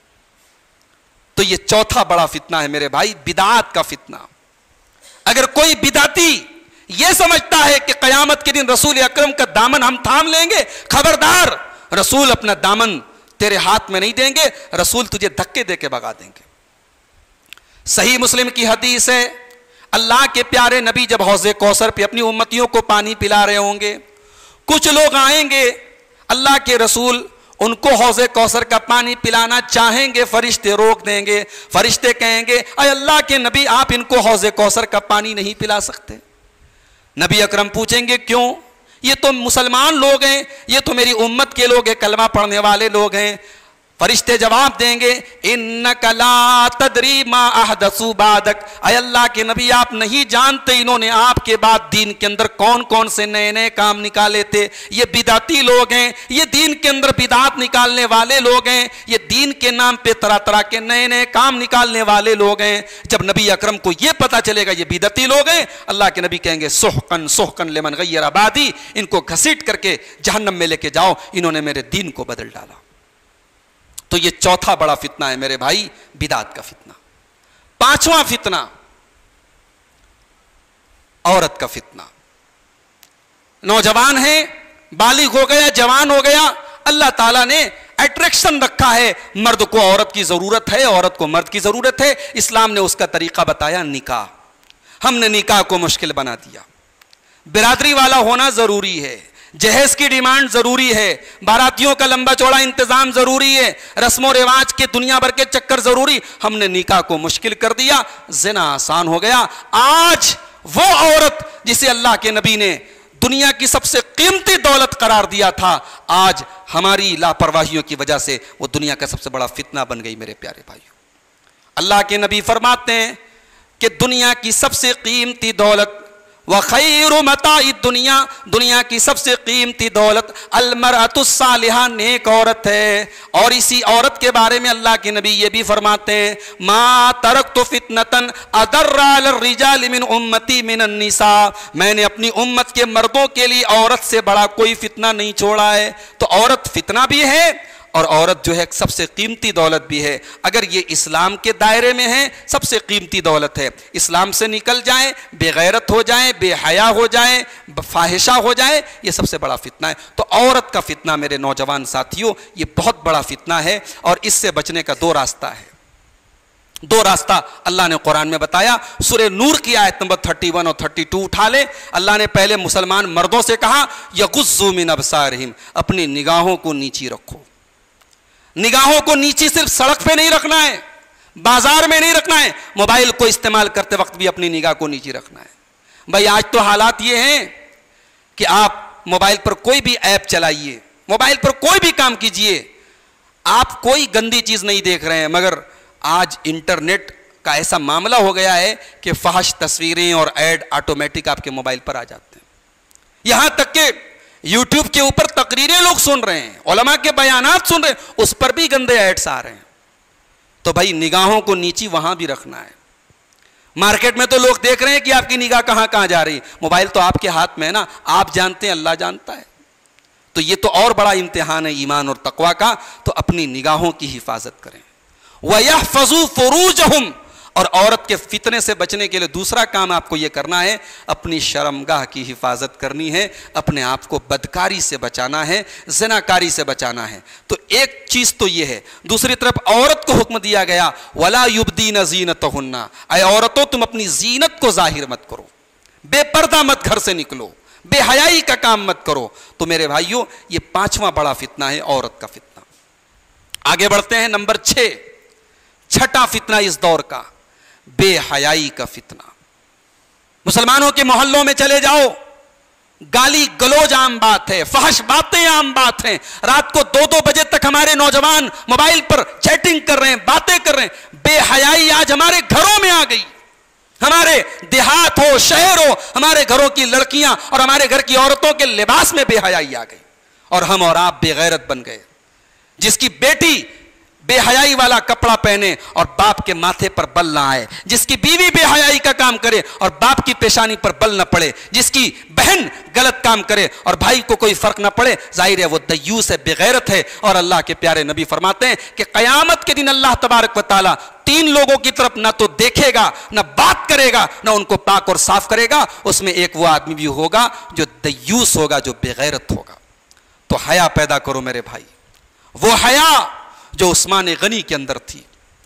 تو یہ چوتھا بڑا فتنہ ہے میرے بھائی, بدعات کا فتنہ. اگر کوئی بدعتی یہ سمجھتا ہے کہ قیامت کے دن رسول اکرم کا دامن ہم تھام لیں گے, خبردار, رسول اپنا دامن تیرے ہاتھ میں نہیں دیں گے, رسول تجھے دھکے دے کے بھگا دیں گے. صحیح مسلم کی حدیث ہے, اللہ کے پیارے نبی جب حوض کوثر پہ اپنی امتیوں کو پانی پلا رہے ہوں گے, کچھ لوگ آئیں گے, اللہ کے رسول ان کو حوض کوثر کا پانی پلانا چاہیں گے, فرشتے روک دیں گے. فرشتے کہیں گے اے اللہ کے نبی آپ ان کو حوض کوثر کا پانی نہیں پلا سکتے. نبی اکرم پوچھیں گے کیوں؟ یہ تو مسلمان لوگ ہیں, یہ تو میری امت کے لوگ ہیں, کلمہ پڑھنے والے لوگ ہیں, فرشتے جواب دیں گے انک لا تدری ما احدثوا بعدک، اے اللہ کے نبی آپ نہیں جانتے انہوں نے آپ کے بعد دین کے اندر کون کون سے نئے نئے کام نکالے تھے، یہ بدعتی لوگ ہیں، یہ دین کے اندر بدعات نکالنے والے لوگ ہیں، یہ دین کے نام پہ طرح طرح کے نئے نئے کام نکالنے والے لوگ ہیں۔ جب نبی اکرم کو یہ پتا چلے گا یہ بدعتی لوگ ہیں، اللہ کے نبی کہیں گے سحقن سحقن لمن غیر بعدی، ان کو گھسیٹ کر کے جہنم میں لے کے جاؤ، انہوں نے میرے دین کو بدل ڈالا۔ تو یہ چوتھا بڑا فتنہ ہے میرے بھائی، بدعت کا فتنہ۔ پانچواں فتنہ عورت کا فتنہ۔ نوجوان ہے، بالغ ہو گیا، جوان ہو گیا، اللہ تعالیٰ نے اٹریکشن رکھا ہے، مرد کو عورت کی ضرورت ہے، عورت کو مرد کی ضرورت ہے، اسلام نے اس کا طریقہ بتایا نکاح۔ ہم نے نکاح کو مشکل بنا دیا۔ برادری والا ہونا ضروری ہے، جہیز کی ڈیمانڈ ضروری ہے، باراتیوں کا لمبا چوڑا انتظام ضروری ہے، رسم و رواج کے دنیا بھر کے چکر ضروری۔ ہم نے نکاح کو مشکل کر دیا، زنا آسان ہو گیا۔ آج وہ عورت جسے اللہ کے نبی نے دنیا کی سب سے قیمتی دولت قرار دیا تھا، آج ہماری لاپرواہیوں کی وجہ سے وہ دنیا کا سب سے بڑا فتنہ بن گئی۔ میرے پیارے بھائیوں، اللہ کے نبی فرماتے ہیں کہ دنیا کی سب سے قیمتی دولت وَخَيْرُ مَتَاعِ الدُّنْيَا، دنیا کی سب سے قیمتی دولت المرأۃ الصالحہ، نیک عورت ہے۔ اور اسی عورت کے بارے میں اللہ کے نبی یہ بھی فرماتے ہیں مَا تَرَكْتُ فِتْنَةً أَضَرَّ عَلَى الرِّجَالِ مِنْ أُمَّتِي مِنَ النِّسَاءِ، میں نے اپنی امت کے مردوں کے لیے عورت سے بڑا کوئی فتنہ نہیں چھوڑا ہے۔ تو عورت فتنہ بھی ہے اور عورت جو ہے سب سے قیمتی دولت بھی ہے۔ اگر یہ اسلام کے دائرے میں ہے سب سے قیمتی دولت ہے، اسلام سے نکل جائیں، بے غیرت ہو جائیں، بے حیا ہو جائیں، فاحشہ ہو جائیں، یہ سب سے بڑا فتنہ ہے۔ تو عورت کا فتنہ میرے نوجوان ساتھیوں یہ بہت بڑا فتنہ ہے، اور اس سے بچنے کا دو راستہ ہے۔ دو راستہ اللہ نے قرآن میں بتایا۔ سورہ نور کی آیت نمبر اکتیس اور بتیس اٹھا لے۔ اللہ نے پہلے مسلمان مردوں سے کہا یغضوا من ابصارہم، اپنی نگاہوں کو نیچی رکھو۔ نگاہوں کو نیچی صرف سڑک پہ نہیں رکھنا ہے، بازار میں نہیں رکھنا ہے، موبائل کو استعمال کرتے وقت بھی اپنی نگاہ کو نیچی رکھنا ہے۔ بھائی آج تو حالات یہ ہیں کہ آپ موبائل پر کوئی بھی ایپ چلائیے، موبائل پر کوئی بھی کام کیجئے، آپ کوئی گندی چیز نہیں دیکھ رہے ہیں، مگر آج انٹرنیٹ کا ایسا معاملہ ہو گیا ہے کہ فحش تصویریں اور ایڈ آٹومیٹک آپ کے موبائل پر آ جاتے ہیں۔ یہاں تک کہ یوٹیوب کے اوپر تقریریں لوگ سن رہے ہیں، علماء کے بیانات سن رہے ہیں، اس پر بھی گندے ایڈز آ رہے ہیں۔ تو بھائی نگاہوں کو نیچی وہاں بھی رکھنا ہے۔ مارکیٹ میں تو لوگ دیکھ رہے ہیں کہ آپ کی نگاہ کہاں کہاں جا رہی ہے، موبائل تو آپ کے ہاتھ میں ہے نا، آپ جانتے ہیں، اللہ جانتا ہے۔ تو یہ تو اور بڑا امتحان ہے ایمان اور تقویٰ کا۔ تو اپنی نگاہوں کی حفاظت کریں۔ وَيَحْفَظُوا فُرُوجَهُمْ، اور عورت کے فتنے سے بچنے کے لیے دوسرا کام آپ کو یہ کرنا ہے، اپنی شرمگاہ کی حفاظت کرنی ہے، اپنے آپ کو بدکاری سے بچانا ہے، زناکاری سے بچانا ہے۔ تو ایک چیز تو یہ ہے۔ دوسری طرف عورت کو حکم دیا گیا وَلَا يُبْدِينَ زِينَتَهُنَّ، اے عورتوں تم اپنی زینت کو ظاہر مت کرو، بے پردہ مت گھر سے نکلو، بے حیائی کا کام مت کرو۔ تو میرے بھائیوں یہ پانچواں بڑا فتنہ ہے، عورت کا فتنہ۔ آگے بڑھتے ہیں، نمبر چھ، چھٹا فتنہ اس دور کا، بے حیائی کا فتنہ۔ مسلمانوں کے محلوں میں چلے جاؤ، گالی گلوج عام بات ہے، فحش باتیں عام بات ہیں۔ رات کو دو دو بجے تک ہمارے نوجوان موبائل پر چیٹنگ کر رہے ہیں، باتیں کر رہے ہیں۔ بے حیائی آج ہمارے گھروں میں آ گئی، ہمارے دیہات ہو، شہر ہو، ہمارے گھروں کی لڑکیاں اور ہمارے گھر کی عورتوں کے لباس میں بے حیائی آ گئی، اور ہم اور آپ بے غیرت بن گئے۔ جس کی بیٹی بے حیائی والا کپڑا پہنے اور باپ کے ماتھے پر بل نہ آئے، جس کی بیوی بے حیائی کا کام کرے اور باپ کی پیشانی پر بل نہ پڑے، جس کی بہن غلط کام کرے اور بھائی کو کوئی فرق نہ پڑے، ظاہر ہے وہ دیوس ہے، بے غیرت ہے۔ اور اللہ کے پیارے نبی فرماتے ہیں کہ قیامت کے دن اللہ تبارک و تعالیٰ تین لوگوں کی طرف نہ تو دیکھے گا، نہ بات کرے گا، نہ ان کو پاک اور صاف کرے گا۔ اس میں ایک وہ آدمی بھی ہوگا جو دیوس ہوگا، جو بے غیرت ہوگا۔ تو حیا پیدا کرو میرے بھائی، وہ حیا جو عثمان غنی کے اندر تھی،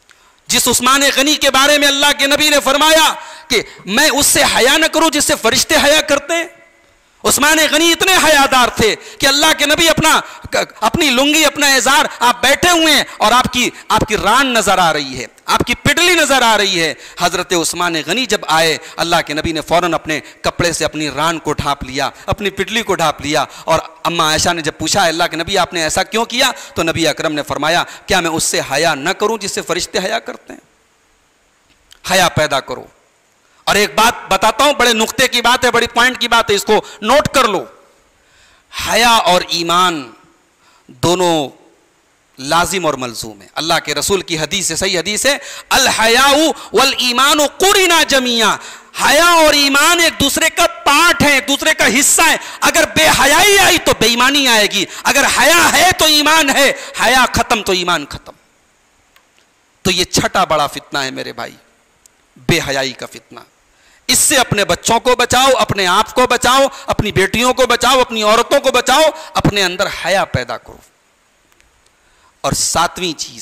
جس عثمان غنی کے بارے میں اللہ کے نبی نے فرمایا کہ میں اس سے حیا نہ کروں جس سے فرشتے حیا کرتے ہیں۔ عثمان غنی اتنے حیادار تھے کہ اللہ کے نبی اپنا اپنی لنگی اپنا ازار آپ بیٹھے ہوئے ہیں اور آپ کی آپ کی ران نظر آ رہی ہے, آپ کی پڈلی نظر آ رہی ہے. حضرت عثمان غنی جب آئے اللہ کے نبی نے فوراً اپنے کپڑے سے اپنی ران کو ڈھانپ لیا, اپنی پڈلی کو ڈھانپ لیا. اور اما عائشہ نے جب پوچھا اللہ کے نبی آپ نے ایسا کیوں کیا, تو نبی اکرم نے فرمایا کیا میں اس سے حیا نہ کروں جس سے فرشتے حیا کرتے ہیں؟ حیا پیدا کرو. اور ایک بات بتاتا ہوں, بڑے نقطے کی بات ہے, بڑی پوائنٹ کی بات ہے, اس کو نوٹ کر لو. حیا اور ایمان دونوں لازم اور ملزوم ہے. اللہ کے رسول کی حدیث ہے, صحیح حدیث ہے, الحیاء والایمان قرنا جميعا. حیا اور ایمان ایک دوسرے کا پارٹ ہے, ایک دوسرے کا حصہ ہے. اگر بے حیائی آئی تو بے ایمانی آئے گی, اگر حیا ہے تو ایمان ہے, حیا ختم تو ایمان ختم. تو یہ چھٹا بڑا فتنہ ہے میرے بھائی, بے حیائی کا فتنہ. اس سے اپنے بچوں کو بچاؤ, اپنے آپ کو بچاؤ, اپنی بیٹیوں کو بچاؤ, اپنی عورتوں کو بچاؤ, اپنے اندر حیا پیدا کرو. اور ساتویں چیز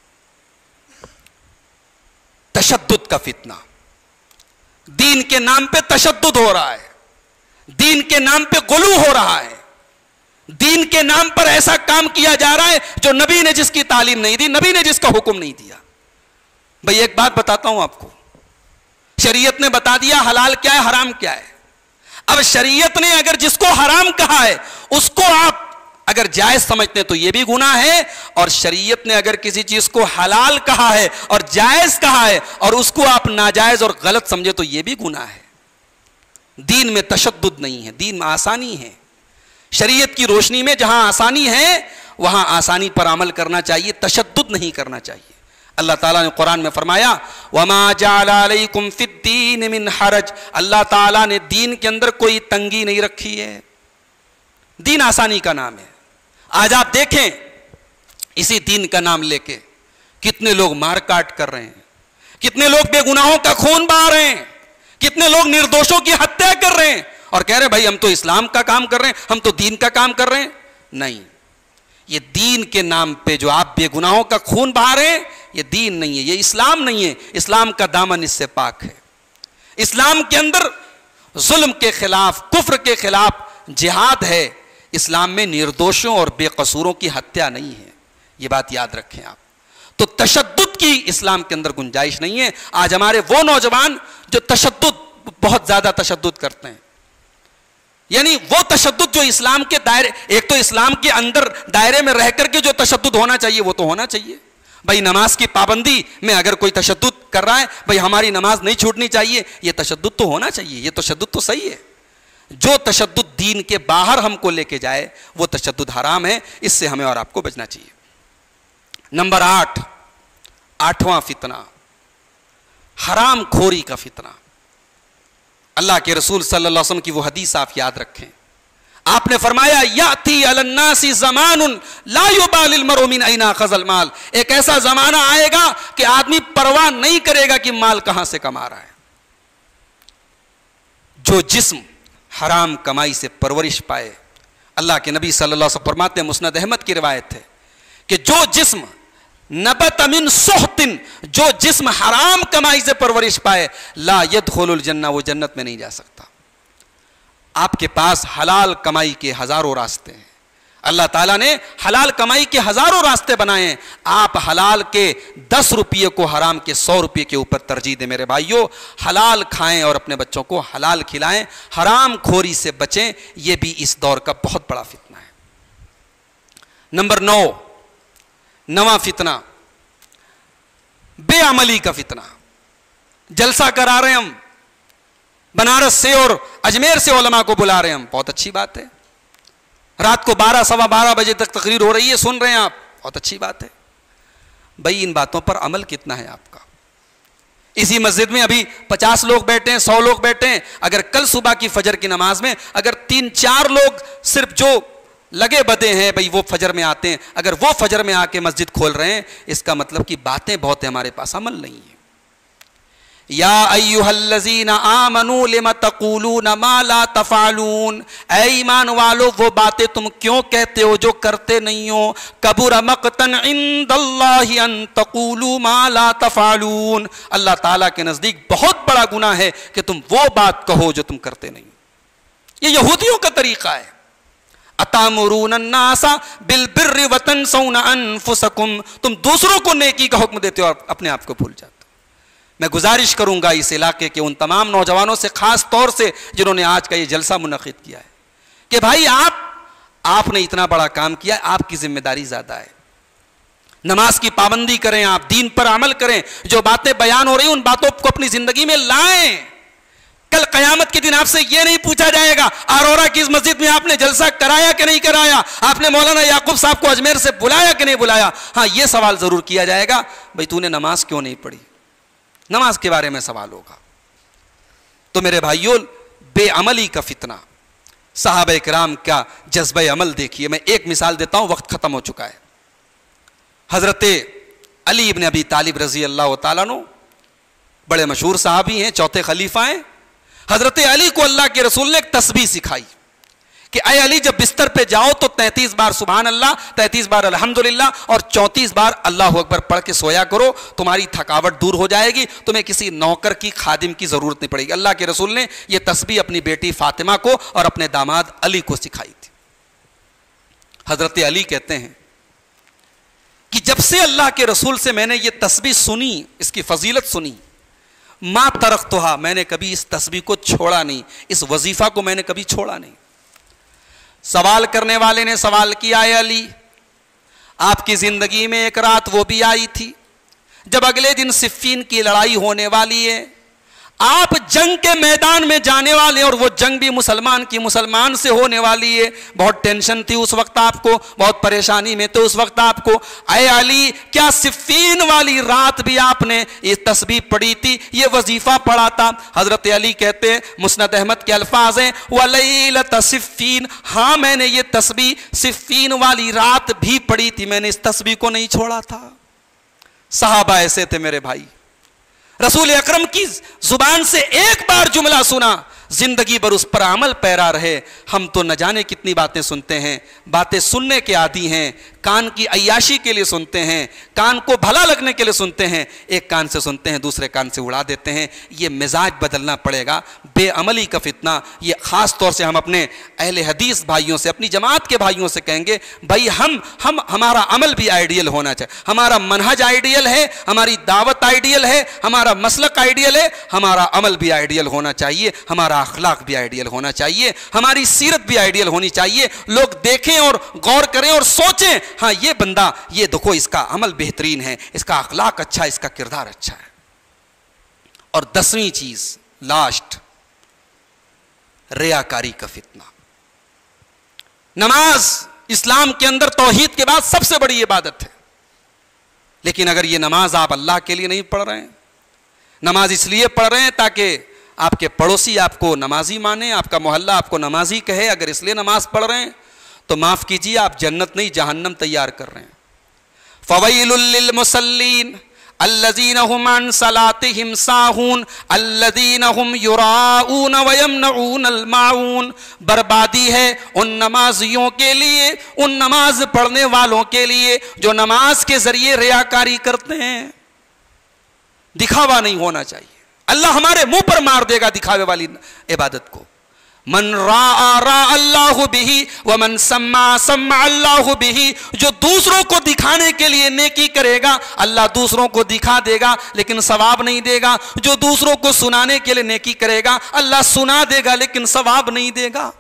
تشدد کا فتنہ. دین کے نام پہ تشدد ہو رہا ہے, دین کے نام پہ غلو ہو رہا ہے, دین کے نام پر ایسا کام کیا جا رہا ہے جو نبی نے جس کی تعلیم نہیں دی, نبی نے جس کا حکم نہیں دیا. بھئی ایک بات بتاتا ہوں آپ کو, شریعت نے بتا دیا حلال کیا ہے حرام کیا ہے. اب شریعت نے اگر جس کو حرام کہا ہے اس کو آپ اگر جائز سمجھتے ہیں تو یہ بھی گناہ ہے, اور شریعت نے اگر کسی چیز کو حلال کہا ہے اور جائز کہا ہے اور اس کو آپ ناجائز اور غلط سمجھے تو یہ بھی گناہ ہے. دین میں تشدد نہیں ہے, دین میں آسانی ہے. شریعت کی روشنی میں جہاں آسانی ہے وہاں آسانی پر عمل کرنا چاہیے, تشدد نہیں کرنا چاہیے. اللہ تعالیٰ نے قرآن میں فرمایا وَمَا جَعَلَ عَلَيْكُمْ فِي الدِّينِ مِنْ حَرَجٍ. اللہ تعالیٰ نے دین کے اندر کوئی تنگی نہیں رکھی ہے, دین آسانی کا نام ہے. آج آپ دیکھیں اسی دین کا نام لے کے کتنے لوگ مار کاٹ کر رہے ہیں, کتنے لوگ بے گناہوں کا خون بہا رہے ہیں, کتنے لوگ نردوشوں کی ہتیا کر رہے ہیں اور کہہ رہے ہیں بھائی ہم تو اسلام کا کام کر رہے ہیں, ہم تو دین کا کام کر رہے ہیں. نہیں, یہ دین کے نام پہ جو آپ بے گناہوں کا خون بہا رہے ہیں یہ دین نہیں ہے, یہ اسلام نہیں ہے. اسلام کا دامن اس سے پاک ہے. اسلام کے اندر ظلم کے خلاف, کفر کے خلاف جہاد ہے. اسلام میں نردوشوں اور بے قصوروں کی ہتیا نہیں ہے, یہ بات یاد رکھیں آپ. تو تشدد کی اسلام کے اندر گنجائش نہیں ہے. آج ہمارے وہ نوجوان جو تشدد, بہت زیادہ تشدد کرتے ہیں, یعنی وہ تشدد جو اسلام کے دائرے, ایک تو اسلام کے اندر دائرے میں رہ کر کے جو تشدد ہونا چاہیے وہ تو ہونا چاہیے. بھائی نماز کی پابندی میں اگر کوئی تشدد کر رہا ہے, بھائی ہماری نماز نہیں چھوٹنی چاہیے, یہ تشدد تو ہونا چاہیے, یہ تشدد تو صحیح ہے. جو تشدد دین کے باہر ہم کو لے کے جائے وہ تشدد حرام ہے, اس سے ہمیں اور آپ کو بچنا چاہیے. نمبر آٹھ, آٹھواں فتنہ حرام خوری کا فتنہ. اللہ کے رسول صلی اللہ علیہ وسلم کی وہ حدیث آپ یاد رکھیں, آپ نے فرمایا یاتی علی الناس زمان لا یبالی المرء من این اخذ المال. ایک ایسا زمانہ آئے گا کہ آدمی پرواہ نہیں کرے گا کہ مال کہاں سے کما رہا ہے. جو جسم حرام کمائی سے پرورش پائے, اللہ کے نبی صلی اللہ علیہ وسلم فرماتے ہیں, مسند احمد کی روایت ہے کہ جو جسم نبت من سحت, جو جسم حرام کمائی سے پرورش پائے, لا يدخل الجنہ, وہ جنت میں نہیں جا سکتا. آپ کے پاس حلال کمائی کے ہزاروں راستے ہیں, اللہ تعالیٰ نے حلال کمائی کے ہزاروں راستے بنائے ہیں. آپ حلال کے دس روپیے کو حرام کے سو روپیے کے اوپر ترجیح دیں. میرے بھائیوں, حلال کھائیں اور اپنے بچوں کو حلال کھلائیں, حرام خوری سے بچیں. یہ بھی اس دور کا بہت بڑا فتنہ ہے. نمبر نو, نواں فتنہ بے عملی کا فتنہ. جلسہ کرا رہے ہیں ہم, بنارس سے اور اجمیر سے علماء کو بلا رہے ہیں ہم, بہت اچھی بات ہے. رات کو بارہ سوا بارہ بجے تک تقریر ہو رہی ہے, سن رہے ہیں آپ, بہت اچھی بات ہے. بھائی ان باتوں پر عمل کتنا ہے آپ کا؟ اسی مسجد میں ابھی پچاس لوگ بیٹھے ہیں, سو لوگ بیٹھے ہیں. اگر کل صبح کی فجر کی نماز میں اگر تین چار لوگ صرف جو لگے بدے ہیں بھئی وہ فجر میں آتے ہیں, اگر وہ فجر میں آ کے مسجد کھول رہے ہیں, اس کا مطلب کہ باتیں بہت ہیں, ہمارے پاس عمل نہیں ہے. یا ایھا الذین آمنوا لم تقولون ما لا تفعلون. اے ایمان والو, وہ باتیں تم کیوں کہتے ہو جو کرتے نہیں ہو. کبر مقتا عند اللہ ان تقولوا ما لا تفعلون. اللہ تعالیٰ کے نزدیک بہت بڑا گناہ ہے کہ تم وہ بات کہو جو تم کرتے نہیں. یہ یہودیوں کا طریقہ ہے. اتامرون الناس بالبر وتنسون انفسکم, تم دوسروں کو نیکی کا حکم دیتے ہو اور اپنے آپ کو بھول جاتے ہو. میں گزارش کروں گا اس علاقے کے ان تمام نوجوانوں سے, خاص طور سے جنہوں نے آج کا یہ جلسہ منعقد کیا ہے, کہ بھائی آپ آپ نے اتنا بڑا کام کیا ہے, آپ کی ذمہ داری زیادہ ہے. نماز کی پابندی کریں, آپ دین پر عمل کریں, جو باتیں بیان ہو رہی ہیں ان باتوں کو اپنی زندگی میں لائیں. کل قیامت کے دن آپ سے یہ نہیں پوچھا جائے گا آرورا کی اس مسجد میں آپ نے جلسہ کرایا کہ نہیں کرایا, آپ نے مولانا یعقوب صاحب کو اجمیر سے بلایا کہ نہیں بلایا. ہاں یہ سوال ضرور کیا جائے گا, بھئی تو نے نماز کیوں نہیں پڑھی, نماز کے بارے میں سوال ہوگا. تو میرے بھائیوں, بے عملی کا فتنہ, صحابہ کرام کا جذبہ عمل دیکھیے. میں ایک مثال دیتا ہوں, وقت ختم ہو چکا ہے. حضرت علی ابن ابی طالب رضی اللہ تعالیٰ عنہ بڑے مشہور صحابی ہیں, چوتھے خلیفہ ہیں. حضرت علی کو اللہ کے رسول نے ایک تسبیح سکھائی کہ اے علی جب بستر پہ جاؤ تو تینتیس بار سبحان اللہ, تینتیس بار الحمدللہ اور چونتیس بار اللہ اکبر پڑھ کے سویا کرو, تمہاری تھکاوٹ دور ہو جائے گی, تمہیں کسی نوکر کی خادم کی ضرورت نہیں پڑے گی. اللہ کے رسول نے یہ تسبیح اپنی بیٹی فاطمہ کو اور اپنے داماد علی کو سکھائی تھی. حضرت علی کہتے ہیں کہ جب سے اللہ کے رسول سے میں نے یہ تسبیح سنی, اس کی فضیلت سنی, ما ترکتھا, میں نے کبھی اس تسبیح کو چھوڑا نہیں, اس وظیفہ کو میں نے کبھی چھوڑا نہیں. سوال کرنے والے نے سوال کیا, اے علی آپ کی زندگی میں ایک رات وہ بھی آئی تھی جب اگلے دن صفین کی لڑائی ہونے والی ہے, آپ جنگ کے میدان میں جانے والے, اور وہ جنگ بھی مسلمان کی مسلمان سے ہونے والی ہے, بہت ٹینشن تھی اس وقت آپ کو, بہت پریشانی میں تو اس وقت آپ کو. اے علی کیا صفین والی رات بھی آپ نے یہ تسبیح پڑھی تھی, یہ وظیفہ پڑھا تھا؟ حضرت علی کہتے ہیں, مسند احمد کے الفاظ ہیں وَلَيْلَةَ صِفِّينَ, ہاں میں نے یہ تسبیح صفین والی رات بھی پڑھی تھی, میں نے اس تسبیح کو نہیں چھوڑا تھا. صحابہ ایسے تھے میرے بھائی, رسول اکرم کی زبان سے ایک بار جملہ سنا, زندگی بھر اس پر عمل پیرا رہے. ہم تو نہ جانے کتنی باتیں سنتے ہیں, باتیں سننے کے عادی ہیں, کان کی عیاشی کے لیے سنتے ہیں, کان کو بھلا لگنے کے لیے سنتے ہیں, ایک کان سے سنتے ہیں دوسرے کان سے اڑا دیتے ہیں. یہ مزاج بدلنا پڑے گا. بے عملی کا فتنہ, یہ خاص طور سے ہم اپنے اہل حدیث بھائیوں سے, اپنی جماعت کے بھائیوں سے کہیں گے, بھائی ہم ہم ہمارا عمل بھی آئیڈیل ہونا چاہیے, ہمارا منہج آئیڈیل ہے, ہماری دعوت آئیڈیل ہے, ہمارا مسلک آئیڈیل ہے, ہمارا عمل بھی آئیڈیل ہونا چاہیے, ہمارا اخلاق بھی آئیڈیل ہونا چاہیے, ہماری سیرت بھی آئیڈیل ہونی چاہیے. لوگ دیکھیں اور غور کریں اور سوچیں, ہاں یہ بندہ, یہ دیکھو اس کا عمل بہترین ہے, اس کا اخلاق اچھا ہے, اس کا کردار اچھا ہے. اور دسویں چیز, لاسٹ, ریاکاری کا فتنہ. نماز اسلام کے اندر توحید کے بعد سب سے بڑی عبادت ہے, لیکن اگر یہ نماز آپ اللہ کے لیے نہیں پڑھ رہے ہیں, نماز اس لیے پڑھ رہے ہیں تاکہ آپ کے پڑوسی آپ کو نمازی مانے, آپ کا محلہ آپ کو نمازی کہے, اگر اس لیے نماز پڑھ رہے ہیں تو معاف کیجیے, آپ جنت نہیں جہنم تیار کر رہے ہیں. فویل للمصلین الذین هم عن صلاتهم ساہون الذین هم یراؤون ویمنعون الماعون. بربادی ہے ان نمازیوں کے لیے, ان نماز پڑھنے والوں کے لیے جو نماز کے ذریعے ریاکاری کرتے ہیں. دکھاوا نہیں ہونا چاہیے, اللہ ہمارے منہ پر مار دے گا دکھاوے والی عبادت کو. من راء راء اللہ بہ ومن سمع سمع اللہ بہ, جو دوسروں کو دکھانے کے لیے نیکی کرے گا اللہ دوسروں کو دکھا دے گا لیکن ثواب نہیں دے گا. جو دوسروں کو سنانے کے لیے نیکی کرے گا اللہ سنا دے گا لیکن ثواب نہیں دے گا.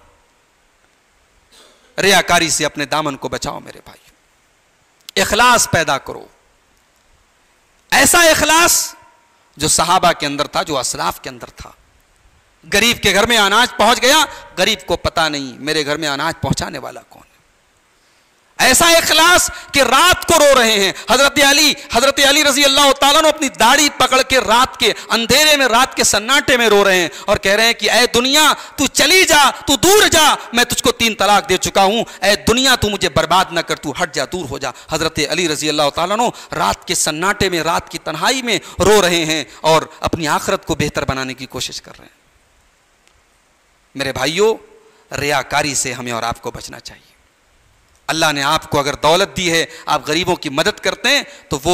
ریاکاری سے اپنے دامن کو بچاؤ میرے بھائی, اخلاص پیدا کرو, ایسا اخلاص جو صحابہ کے اندر تھا, جو اسلاف کے اندر تھا. غریب کے گھر میں اناج پہنچ گیا, غریب کو پتا نہیں میرے گھر میں اناج پہنچانے والا کون ہے. ایسا اخلاص کہ رات کو رو رہے ہیں. حضرت علی حضرت علی رضی اللہ تعالیٰ نے اپنی داڑھی پکڑ کے رات کے اندھیرے میں, رات کے سناٹے میں رو رہے ہیں اور کہہ رہے ہیں کہ اے دنیا تو چلی جا, تو دور جا, میں تجھ کو تین طلاق دے چکا ہوں, اے دنیا تو مجھے برباد نہ کر, تو ہٹ جا, دور ہو جا. حضرت علی رضی اللہ تعالیٰ نے رات کے سناٹے میں, رات کی تنہائی میں رو رہے ہیں اور اپنی آخرت کو بہتر بنانے کی کوشش کر رہے ہیں. میرے بھائیوں, ریاکاری سے ہمیں اور آپ کو بچنا چاہیے. اللہ نے آپ کو اگر دولت دی ہے, آپ غریبوں کی مدد کرتے ہیں, تو وہ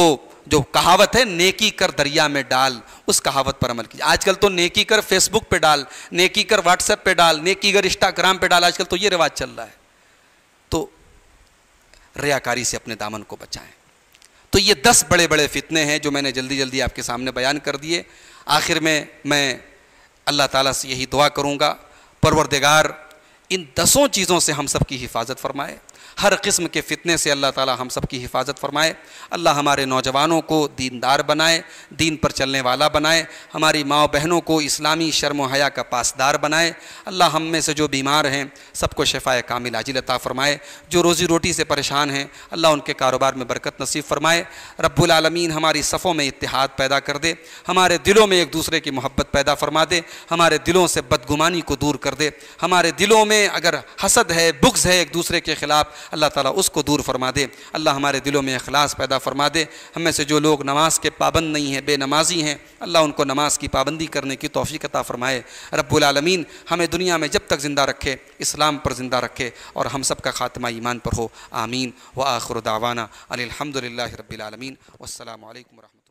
جو کہاوت ہے نیکی کر دریا میں ڈال، اس کہاوت پر عمل کیجیے۔ آج کل تو نیکی کر فیس بک پہ ڈال، نیکی کر واٹس ایپ پہ ڈال، نیکی کر انسٹاگرام پہ ڈال، آج کل تو یہ رواج چل رہا ہے۔ تو ریاکاری سے اپنے دامن کو بچائیں۔ تو یہ دس بڑے بڑے فتنے ہیں جو میں نے جلدی جلدی آپ کے سامنے بیان کر دیے۔ آخر میں میں اللہ تعالیٰ سے یہی دعا کروں گا، پروردگار ان دسوں چیزوں سے ہم سب کی حفاظت فرمائے، ہر قسم کے فتنے سے اللہ تعالیٰ ہم سب کی حفاظت فرمائے۔ اللہ ہمارے نوجوانوں کو دیندار بنائے، دین پر چلنے والا بنائے، ہماری ماں بہنوں کو اسلامی شرم و حیا کا پاسدار بنائے۔ اللہ ہم میں سے جو بیمار ہیں سب کو شفائے کامل عاجل عطا فرمائے، جو روزی روٹی سے پریشان ہیں اللہ ان کے کاروبار میں برکت نصیب فرمائے۔ رب العالمین ہماری صفوں میں اتحاد پیدا کر دے، ہمارے دلوں میں ایک دوسرے کی محبت پیدا فرما دے، ہمارے دلوں سے بدگمانی کو دور کر دے، ہمارے دلوں میں اگر حسد ہے، بغض ہے ایک دوسرے کے خلاف، اللہ تعالیٰ اس کو دور فرما دے۔ اللہ ہمارے دلوں میں اخلاص پیدا فرما دے۔ ہم میں سے جو لوگ نماز کے پابند نہیں ہیں، بے نمازی ہیں، اللہ ان کو نماز کی پابندی کرنے کی توفیق عطا فرمائے۔ رب العالمین ہمیں دنیا میں جب تک زندہ رکھے اسلام پر زندہ رکھے اور ہم سب کا خاتمہ ایمان پر ہو، آمین۔ وآخر دعوانا ان الحمد للہ رب العالمین، والسلام علیکم ورحمۃ اللہ۔